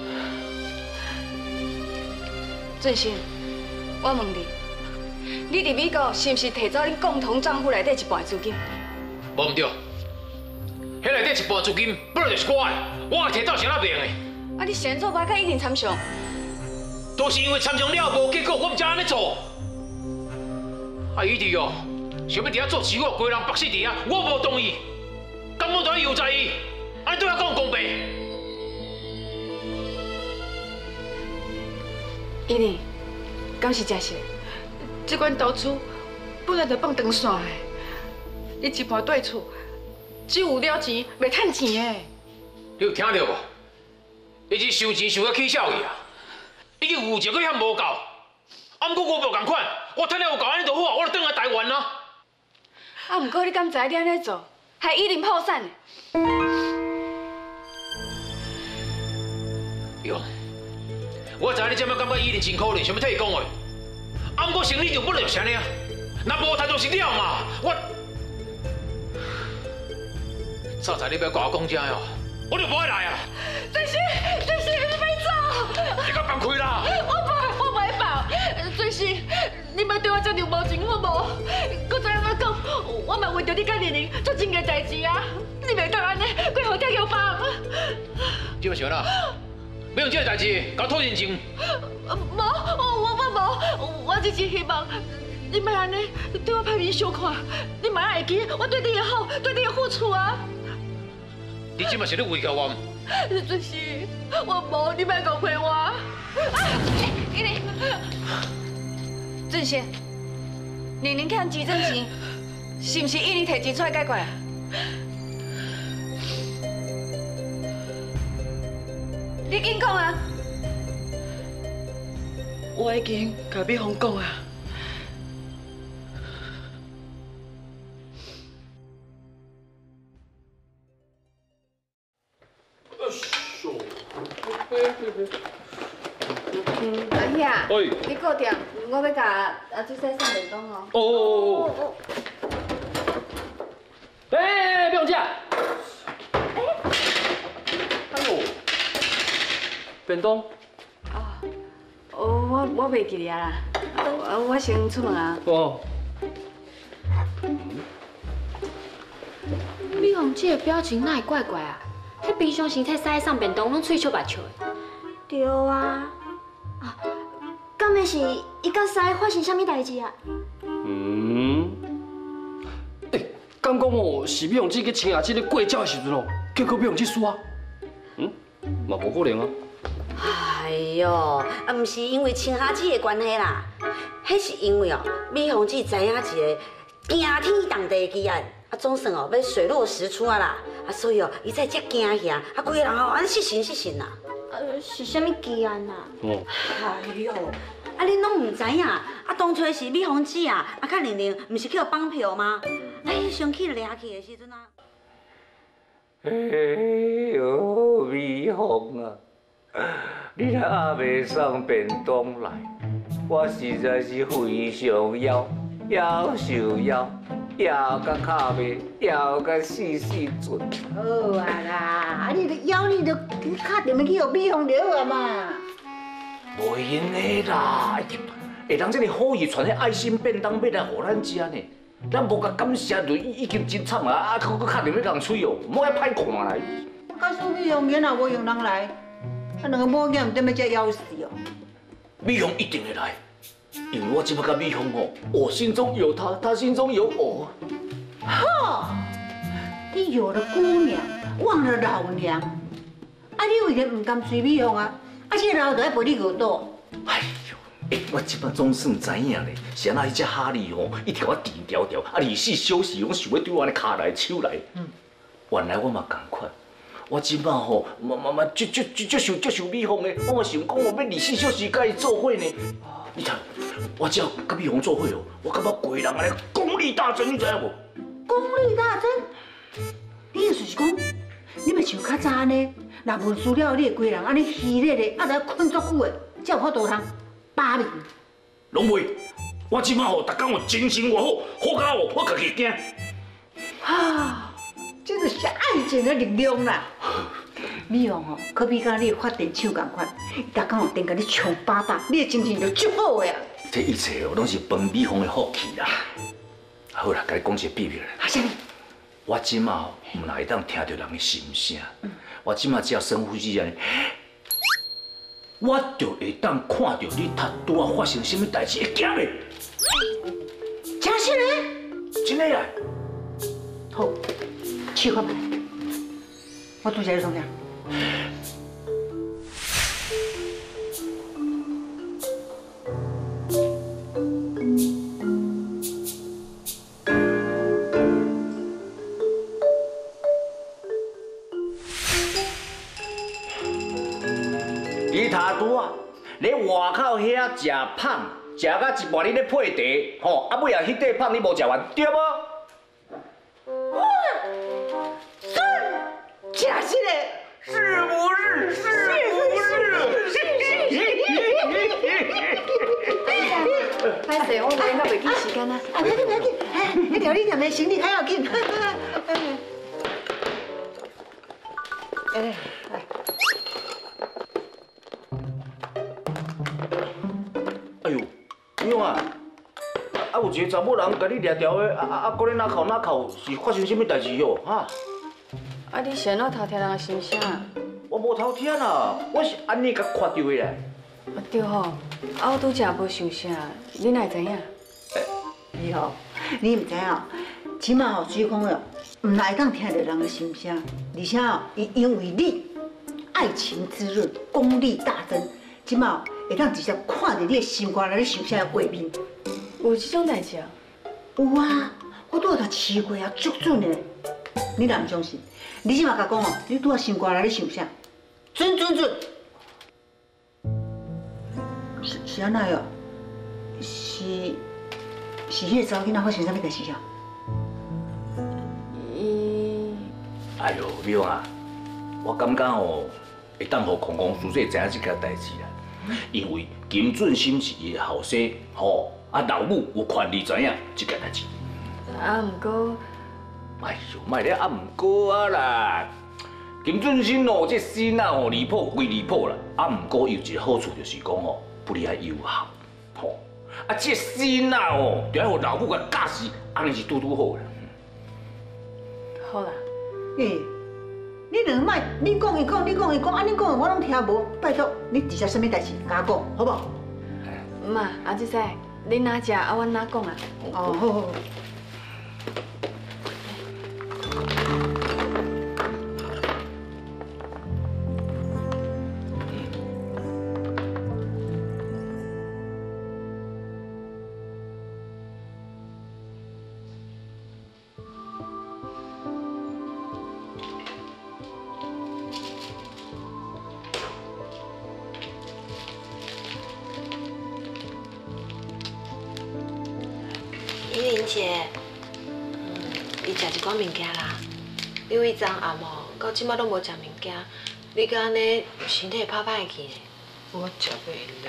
Speaker 13: 俊生，我问你，你伫美国是毋是摕走恁共同账户内底一半资金？
Speaker 16: 无唔对，迄内底一半资金本来就是我的，我摕走是哪变的？
Speaker 13: 啊，你先做歹甲依玲参详，
Speaker 16: 都是因为参详了无结果，我唔才安尼做。 啊，伊弟哦，想要伫遐做事，我规人白死伫遐，我无同意，根本就要由在伊，安尼对我讲公平。
Speaker 13: 依玲，敢是真实？
Speaker 18: 这款投资本来就放长线的，你一盘对厝，只有了钱，袂趁钱的。
Speaker 16: 你有听到无？伊是收钱收到起笑去啊！已经有钱佫嫌无够，啊，毋过我无共款。 我趁了有够安尼就好啊，我就转来台湾啊。
Speaker 13: 啊，毋过你敢知你安尼做，害依玲破产的？
Speaker 16: 哟，我知你这摆感觉依玲真可怜，想要替伊讲话。啊，毋过生理就本来就是安尼啊，若无他就是了嘛。 早知你要甲我讲这哦，我就不爱来啊！
Speaker 18: 最是，你别走！
Speaker 16: 你给我放开啦！
Speaker 18: 我不会放。最是，你别对我这样无情好无？搁再安怎讲，我嘛为着你甲玲玲做真个代志啊！你袂当安尼，怪好听又放。
Speaker 16: 这么想啦？要用这个代志搞拖人情？
Speaker 18: 无，我只是希望你莫安尼对我歹面相看，你莫会记我对你的好，对你的付出啊！
Speaker 16: 你这么是咧委屈我？
Speaker 18: 最是，我无，你莫误会我。啊！依玲，俊贤，玲玲欠急诊钱，是不是依玲摕钱出来解决啊？你紧讲啊！我已经甲美凤讲啊。
Speaker 13: 阿兄，
Speaker 6: 喂，
Speaker 13: 你固定，我要甲阿水婿送便当哦。
Speaker 6: 哦。哎，不用这样。哎呦，便当。
Speaker 13: 我袂记哩啦，我先出门啊。
Speaker 6: 哦。
Speaker 20: 美凤姐的表情哪会怪怪啊？迄平常时替西送便当，拢喙笑目笑的。
Speaker 8: 对啊，敢会是伊甲西发生啥物代志啊？
Speaker 6: 敢讲哦，是美凤姐去青雅姐咧过招的时阵哦，结果美凤姐输啊？嘛无可能啊。
Speaker 4: 哎呦，唔是因为青霞姐的关系啦，迄是因为哦，美凤姐知影一个惊天动地的奇案，总算哦要水落石出啊啦，所以哦，伊才遮惊吓，规个人哦安失神啦。
Speaker 8: 是啥物奇案啊？
Speaker 4: 哎呦，恁拢唔知影，当初是美凤姐啊，甲玲玲唔是去互绑票吗？上去掠去的时阵啊。
Speaker 21: 哎呦，美凤啊！你若还袂送便当来，我实在是非常夭寿夭，夭甲卡尾，夭甲死准。
Speaker 5: 好啊啦，你著枵你著敲电话去互美凤了啊嘛。
Speaker 21: 袂用的啦，会当这个好意传迄爱心便当要来互咱食呢，咱无甲感谢就已经真惨啊！佫敲电话人催哦，莫遐歹看啦。
Speaker 5: 告诉美凤囡仔无用人来。两个某囝踮要遮夭死哦。
Speaker 21: 美凤一定会来，因为我即摆甲美凤哦，我心中有她，她心中有我。
Speaker 5: 好，你有了姑娘，忘了老娘，你为了唔甘随美凤啊，这个老头还陪你饿倒。
Speaker 21: 哎呦，我即摆总算知影咧，是安那迄只哈利哦，一条我低调调，24小时拢想要对我安尼骹来手来。原来我嘛同款。我即摆吼，足受美凤的，我嘛想讲，我要24小时甲伊做伙呢。你睇，我只要甲美凤做伙哦，我感觉贵人安尼功力大增，你知影无？
Speaker 5: 功力大增？你意思是讲，你嘛像较早呢？若问资料，你会规人安尼虚咧咧，啊，得困足久的，才有法度通把面。
Speaker 21: 拢袂，我即摆吼，逐工有精神偌好，好甲我家己惊。
Speaker 5: 啊！这就是爱情的力量啦！美凤哦，可比甲你发电手共款，逐工有电甲你冲巴巴，你的精神就足好呀。
Speaker 21: 这一切哦，拢是饭美凤的福气啦。好啦，甲你讲一个秘密啦。
Speaker 5: 啥物？
Speaker 21: 我即马哦，唔会当听到人的心声。我即马只要深呼吸安尼，我就会当看到你拄啊发生什么代志会惊的。
Speaker 5: 真是的？
Speaker 21: 真的啊！
Speaker 5: 好。去看看，我拄才送啥？
Speaker 21: 你头拄啊，咧外口遐食胖，食到一半你咧配茶，吼，啊尾啊迄块胖你无食完，对无？
Speaker 5: 真是的，
Speaker 21: 是不是？是不是？
Speaker 13: 歹势，我今仔袂记时间啊。
Speaker 5: 别紧，你条你条的行李还要紧。 哎，
Speaker 21: 哎呦，勇啊！啊，有一个查某人甲你掠条的，搁咧哪哭，是发生什么代志哟？哈？
Speaker 13: 啊，你是安怎偷听人的心声？
Speaker 21: 我无偷听啦，我是安尼甲看到的啦。
Speaker 13: 啊对吼，啊我拄则无想啥，你哪会知影？
Speaker 5: 你吼，你唔知影，即马吼水讲哦，唔哪会当听到人的心声，而且哦，伊因为你爱情滋润，功力大增，即马会当直接看到你的心肝内咧想啥画面。
Speaker 13: 有这种代志啊？
Speaker 5: 有啊，我拄有甲试过啊，足准的。你若唔相信，你即马甲讲哦，你拄啊心肝内咧想啥？准。是安那哟？是迄个查某囡仔发生啥物代志啊？
Speaker 21: 哎呦，刘啊，我感觉哦，会当互公公叔叔知影这件代志啦。因为金准心是伊的后生，吼，老母有权利知影这件代志。
Speaker 13: 啊，毋过，
Speaker 21: 哎呦，莫咧啊，毋过啊啦。金准心哦，这心啊吼离谱归离谱啦，毋过有一个好处就是讲哦，不离爱友好，吼。这心啊哦，就要互老母甲教死，安尼是拄好啦。
Speaker 13: 好啦。
Speaker 5: 你两摆你讲伊讲，安尼讲的我拢听无。拜托，你直接什么代志甲我讲，好不好？
Speaker 13: 妈，阿姐仔，你哪食啊？我哪讲啊？
Speaker 5: 哦，好。
Speaker 3: 依玲姐，伊食一寡物件啦，因为昨暗哦，到即摆拢无食物件，你敢安尼身体歹歹去呢？
Speaker 18: 我食袂落。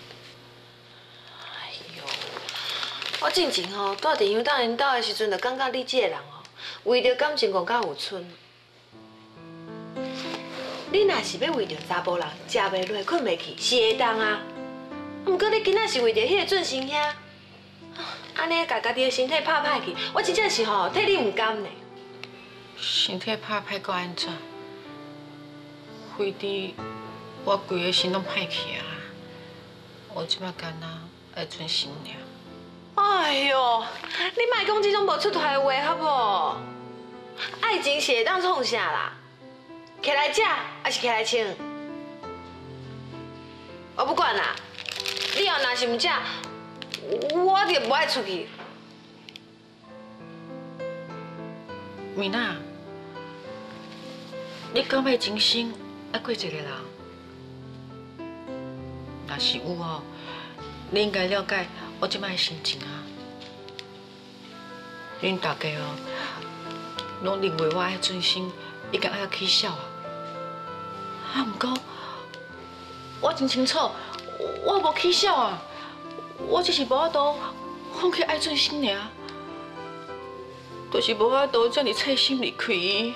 Speaker 3: 哎呦，我进前吼住伫乡党因兜的时阵，就感觉你这个人哦，为着感情戆甲有寸。你若是要为着查甫人食袂落、困袂去，是会当啊。毋过你今仔是为着迄个准先兄。安尼甲家己的身体拍歹去，我真正是吼替你唔甘呢。
Speaker 18: 身体拍歹搁安怎？非得我规个身拢歹去啊！我即摆干那爱存心尔。
Speaker 3: 哎呦，你莫讲这种无出头的话，好无？爱情是会当创啥啦？起来食还是起来穿？我不管啦，你后若是唔食。我就不爱出去。
Speaker 18: 米娜，你敢要真心爱过一个人？若是有哦，你应该了解我即摆的心情啊。恁大家哦，拢认为我爱尊心，已经爱到起笑啊。毋过我真清楚，我无起笑啊。我只是无法度放弃爱尊心尔，就是无法度这么切心离开伊。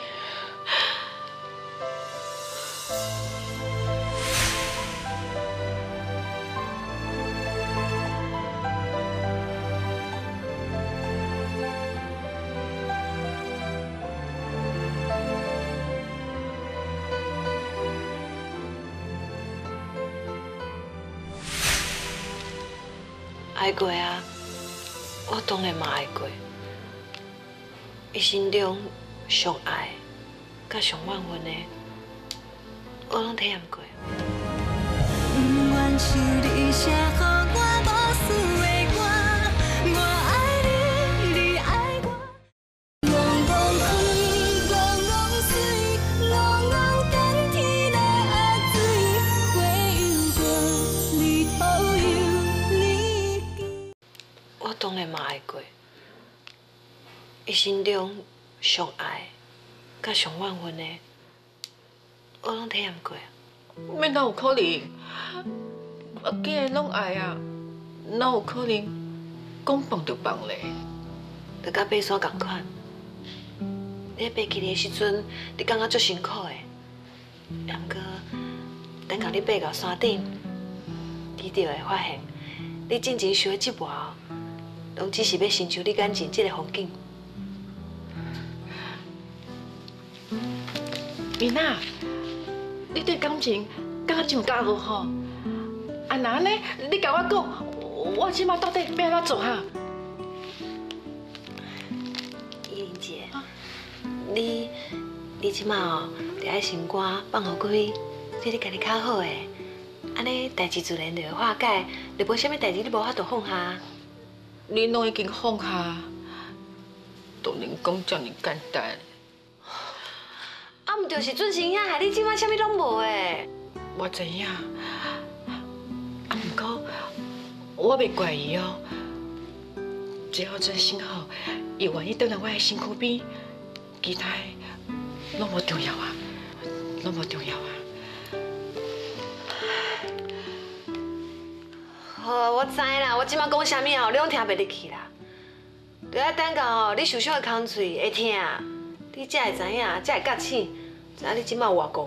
Speaker 3: 爱过啊，我当然嘛爱过。伊心中上爱、甲上万分的，我拢体验过。
Speaker 2: 不愿是你写予我无事的歌，我爱你，你爱我。戆戆开，戆戆水，戆戆等天来下水，花又过，日头又日见。
Speaker 3: 我当然嘛爱过。伊心中上爱、甲上万分的，我拢体验过。
Speaker 18: 免哪有可能？啊，既然拢爱啊，哪有可能讲放就放咧？
Speaker 3: 就甲爬山共款，你爬起的时阵，你感觉足辛苦的，
Speaker 9: 毋过等到你爬到山顶，你就会发现，你进前想的这外，拢只是要欣赏你眼前这个风景。
Speaker 18: 明娜，你对感情敢若上加无吼？啊，那呢？你甲我讲，我即马到底要安怎做哈？
Speaker 9: 依玲姐，你即马哦，得爱心肝放互开，对你家己较好诶。安尼代志自然就会化解，就无啥物代志你无法度放下。
Speaker 18: 你拢已经放下，都能讲遮尔简单。
Speaker 9: 啊，毋就是准生遐害你即马啥物拢无诶？
Speaker 18: 我知影，啊，毋过我袂怪伊哦。只要准生好，伊愿意倒来我的身躯边，其他拢无重要啊，拢无重要啊。
Speaker 9: 好，我知啦，我即马讲啥物哦，你拢听袂入去啦。就要等到哦，你受伤的空喙会疼，你才会知影，才会觉醒，知影你即马有偌戆。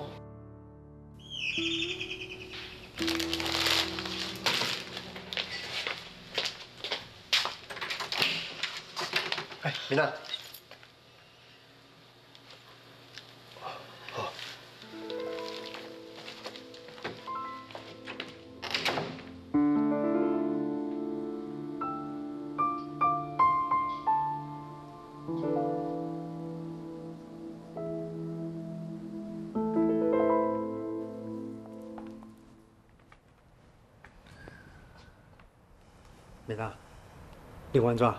Speaker 10: 哎，明娜。明娜，你有安怎？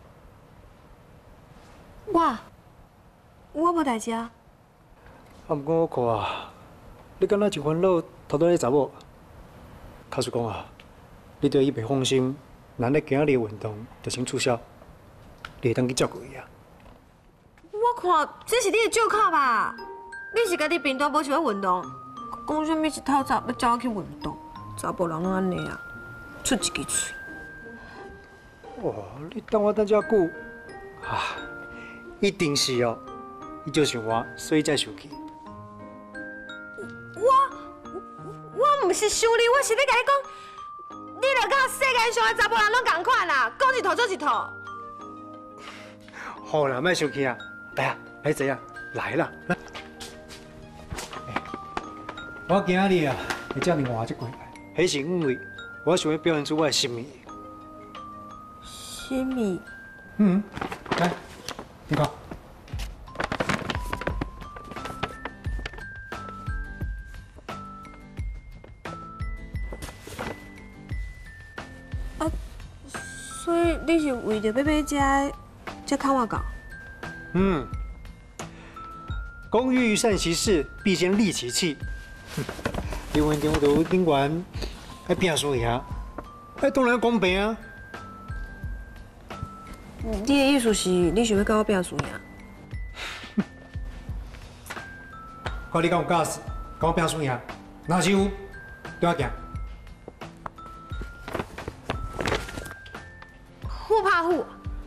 Speaker 8: 我无代志啊。
Speaker 10: 啊，毋过我看啊，你敢若真烦恼偷偷迄查某。假使讲啊，你对伊袂放心，咱咧今仔日的运动就先取消，你会当去照顾伊啊。
Speaker 8: 我看这是你的借口吧？你是家己平常无想要运动，讲啥物一透早要叫我去运动，查甫人拢安尼啊，出一支嘴。
Speaker 10: 哇，你等我等遮久，啊，一定是哦，伊就想我，所以才生气。
Speaker 8: 我唔是想你，我是咧甲你讲，你著甲世界上的查甫人拢同款啦，讲一套做一套。
Speaker 10: 好啦，莫生气啊！来啊，来坐啊，来啦！来，我今日啊，会叫你换这过来，迄是因为我想要表现出我的心意。
Speaker 8: 心意？
Speaker 10: 来，你看。
Speaker 8: 所以你是为着要买这才看我教？
Speaker 10: 工欲善其事，必先利其器。你运动就顶悬爱拼输赢，爱当然公平啊。
Speaker 8: 你的意思是你想要跟我拼输赢？
Speaker 10: 看你敢有架势，跟我拼输赢，若是有，对我行。
Speaker 8: 互怕互。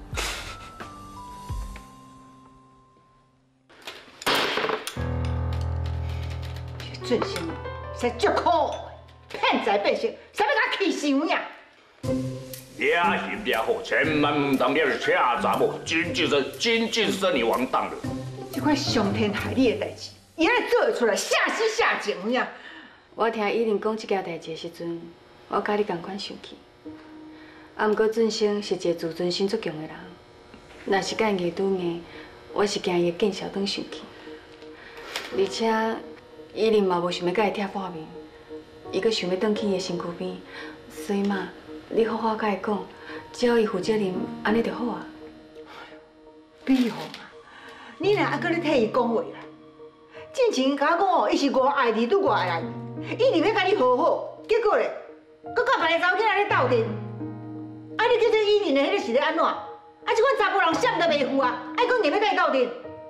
Speaker 5: 准生实在足可恶，骗财变色，啥物甲气死呀？
Speaker 21: 抓行抓好，千万唔通惹是恰查某，真就是你完蛋了。
Speaker 5: 这款伤天害理的代志，伊安尼做会出来，吓死吓情呀！
Speaker 13: 我听依琳讲这件代志的时阵，我甲你同款生气。啊，毋过俊生是一个自尊心足强的人，若是甲伊硬拄硬，我是惊伊会见笑转生气。而且依琳嘛无想要甲伊拆破面，伊阁想要转去伊的身躯边，所以嘛，你好好甲伊讲，只要伊负责任，安尼就好啊。
Speaker 5: 李红啊，你若还搁咧替伊讲话啦？之前甲我讲哦，伊是我爱你，拄我爱伊，伊就要甲你好好，结果咧，搁甲别个查某囝仔咧斗阵。啊！你叫做依琳的迄个是咧安怎？啊！这款查甫人啥都袂负啊！爱讲硬要甲伊斗阵。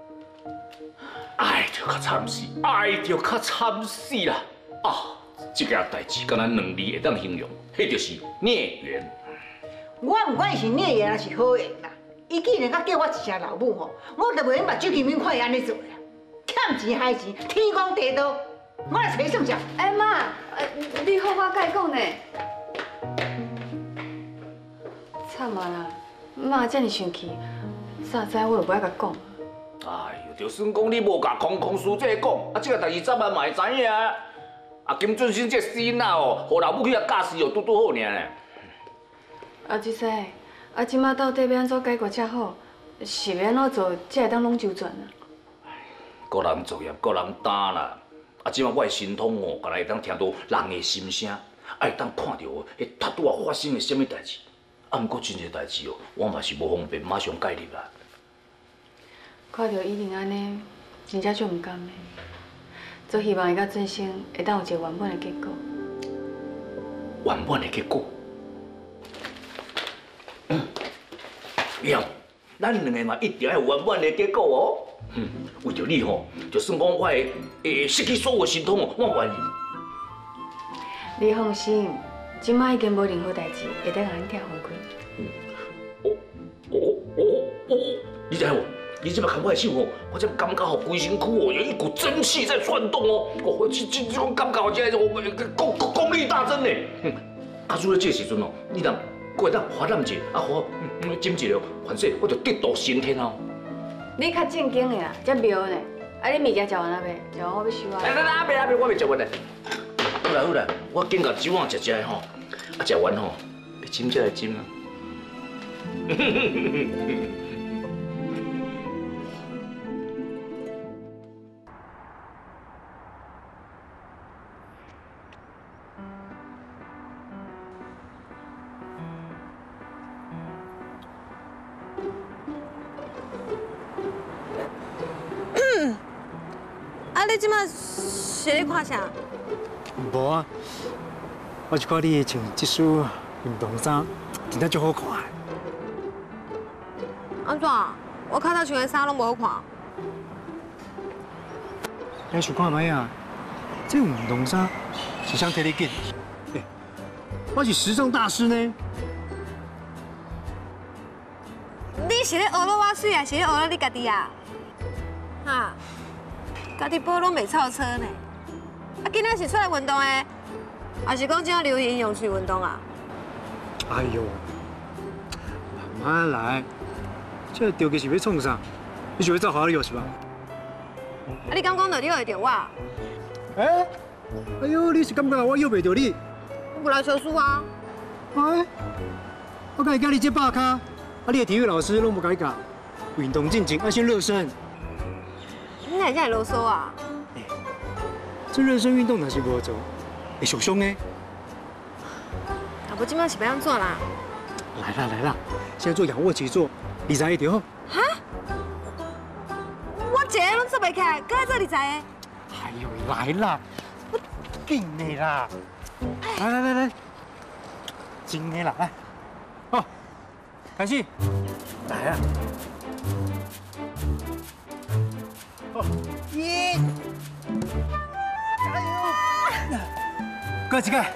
Speaker 21: 爱着较惨死，爱着较惨死啦！啊，这件代志敢若2字会当形容，迄就是孽缘。
Speaker 5: 我唔管伊是孽缘还是好缘啦，伊既然甲叫我一声老母吼，我就袂用目睭去面看伊安尼做啦。欠钱害钱，天公地道。 我来找算账。
Speaker 13: 哎妈，你好我甲伊讲呢。惨啊啦，妈这么生气，早知我就不爱甲讲。
Speaker 21: 哎呦，就算讲你无甲空空师姐讲，啊，这个代志早晚嘛会知影啊。啊，金俊生这死仔哦，互老母去遐教死哦，拄拄好尔呢。
Speaker 13: 啊，即使，啊，即马到底要安怎解决才好？是要安怎做才会当拢周转啊？
Speaker 21: 个人作业，个人担啦。啊，即马我的神通哦，敢若会当听到人的心声，啊，会当看到哦，迄拄拄啊发生的什么代志。啊，毋过真侪代志哦，我嘛是无方便马上介入啦。
Speaker 13: 看到依玲安尼，真正足毋甘的。做希望伊甲俊生会当有一个圆满的结果。
Speaker 21: 圆满的结果。了，咱两个嘛一定要有圆满的结果哦。为着你吼，就算讲我会失去所有神通哦，我愿意。
Speaker 13: 你放心，即摆已经无任何代志会当甲咱拆分开。你知无？你即摆牵我的手吼，我这感觉吼规身躯哦有一股真气在窜动哦，这种感觉真系功力大增呢。啊，做到这时阵哦，你若过当发展者，啊，好斟一了，反正我就得道升天啊。你较正经的啦，才妙呢。啊，你物件食完了未？食完我要收啊。未，我未食完呢。好啦，我紧甲酒碗食食吼，啊，食完吼，要斟才来斟啊。
Speaker 9: 啊，你即马是咧看啥？
Speaker 10: 无啊，我是看你穿这束运动衫，真正足好看。
Speaker 9: 安怎？我看到穿的衫拢无好看。
Speaker 10: 你想看卖啊？这运动衫是想摕你紧？我是时尚大师呢。
Speaker 9: 你是咧学了我水，还是咧学了你家己啊？哈？家己保拢袂臭车呢。啊，今仔是出来运动的，还是讲正流行用去运动啊？
Speaker 10: 哎呦，慢慢来，这条件是要创啥？你想要造华丽是吧？
Speaker 9: 啊，你敢讲到你会着我？
Speaker 10: 哎呦，你是感觉我约袂着你？
Speaker 9: 我来小输啊！
Speaker 10: 哎，我甲你教你这把卡，啊，你的体育老师拢无甲你教，运动进前要先热身。
Speaker 9: 你哪会啰嗦啊？
Speaker 10: 这热身运动若是无做，会受伤的。
Speaker 9: 啊，我今摆是要安怎啦？
Speaker 10: 来啦，现在做仰卧起坐，20个就好。
Speaker 9: 哈？我一个拢做袂起来，搁要做20个？
Speaker 10: 哎呦，来啦，我紧的啦！来，真的啦，来，好，开始，来啊！好，一，加油！过几个。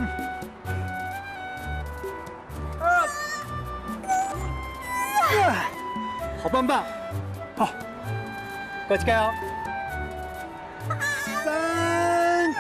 Speaker 10: 好棒棒！好，过几个哦。3。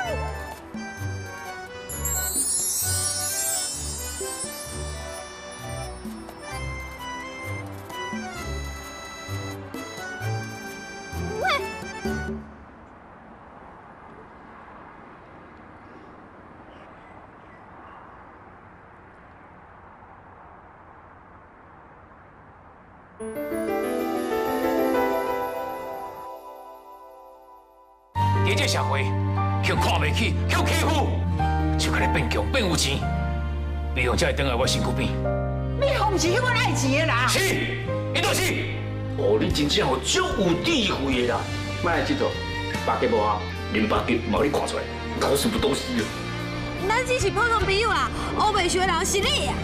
Speaker 16: 在这社会，叫看袂起，叫欺负，就甲你变强变有钱，美容才会等来我身躯边。
Speaker 5: 美容是迄款爱钱的人。
Speaker 21: 是，伊就是。哦，你真正哦足有智慧的啦。莫来这套，白吉无效，连白吉嘛，你看出来，搞什么东西啊？
Speaker 9: 咱只是普通朋友啦，乌白学人是你啊！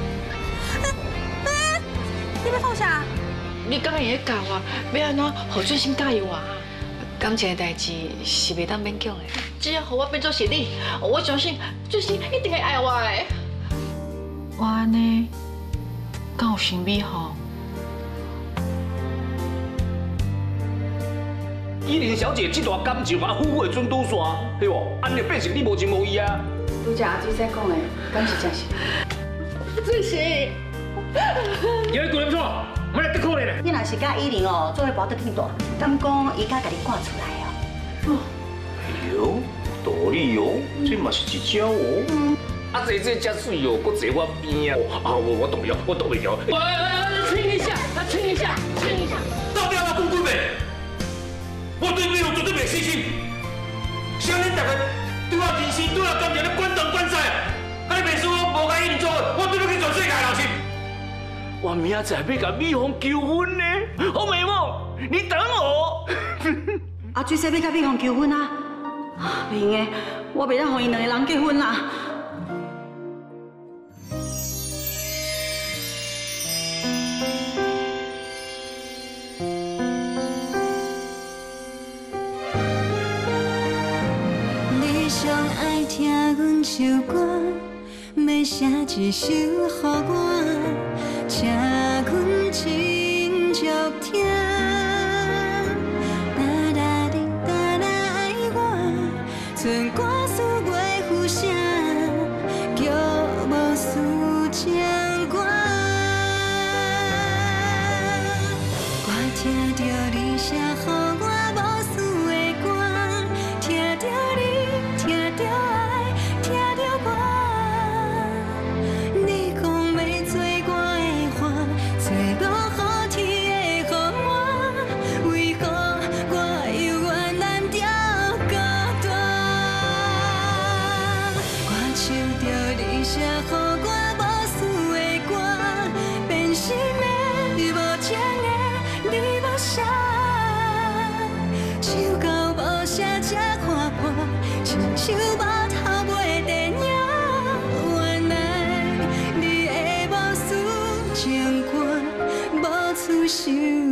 Speaker 9: 你要创啥？
Speaker 18: 你刚刚也教我，要安怎互俊生加油啊？
Speaker 13: 感情的代志是袂当勉强的。
Speaker 18: 只要互我变做是你，我相信俊生一定会爱我的。我安尼，敢有神秘吼？
Speaker 21: 依玲小姐这大感情啊，虎尾准拄线，对无？安尼变成你无情无义啊！
Speaker 13: 拄则阿水生讲的，敢是真实？
Speaker 9: 水生，
Speaker 12: 有你过来错，莫来得可怜咧。
Speaker 4: 你若是甲依玲哦，做伙保得更大，敢讲伊甲家己赶出来哦？
Speaker 21: 哎呦，道理哦，这嘛是一招哦。啊，这遮水哦，搁坐我边啊！啊，我懂了，我懂了。
Speaker 12: 亲一下，亲一下，亲一下。到底我讲几遍？我对美容绝对袂死心。相信大家对我人生对我感情咧管东管西啊！啊，你袂输我无甲伊做，我对不起全世界老师。
Speaker 21: 我明仔载要甲美凤求婚呢，好美梦，你等我。
Speaker 4: 阿水说要甲美凤求婚啊？袂用的，我袂当互因两个人结婚啦。
Speaker 2: 首歌，要写一首予我，请阮真足听。哒哒滴哒哒爱我，剩歌词袂负声，叫无事情歌。我听着你写予我无事的歌，听着你，听着爱。听着我，你讲要做我的花，做落雨天的雨伞，为何我犹原难调孤单？我唱着你写予我无事的歌，变心的无情的你无写，唱到无声才看破，亲像无头尾电影。原来你的无事情歌，无出手。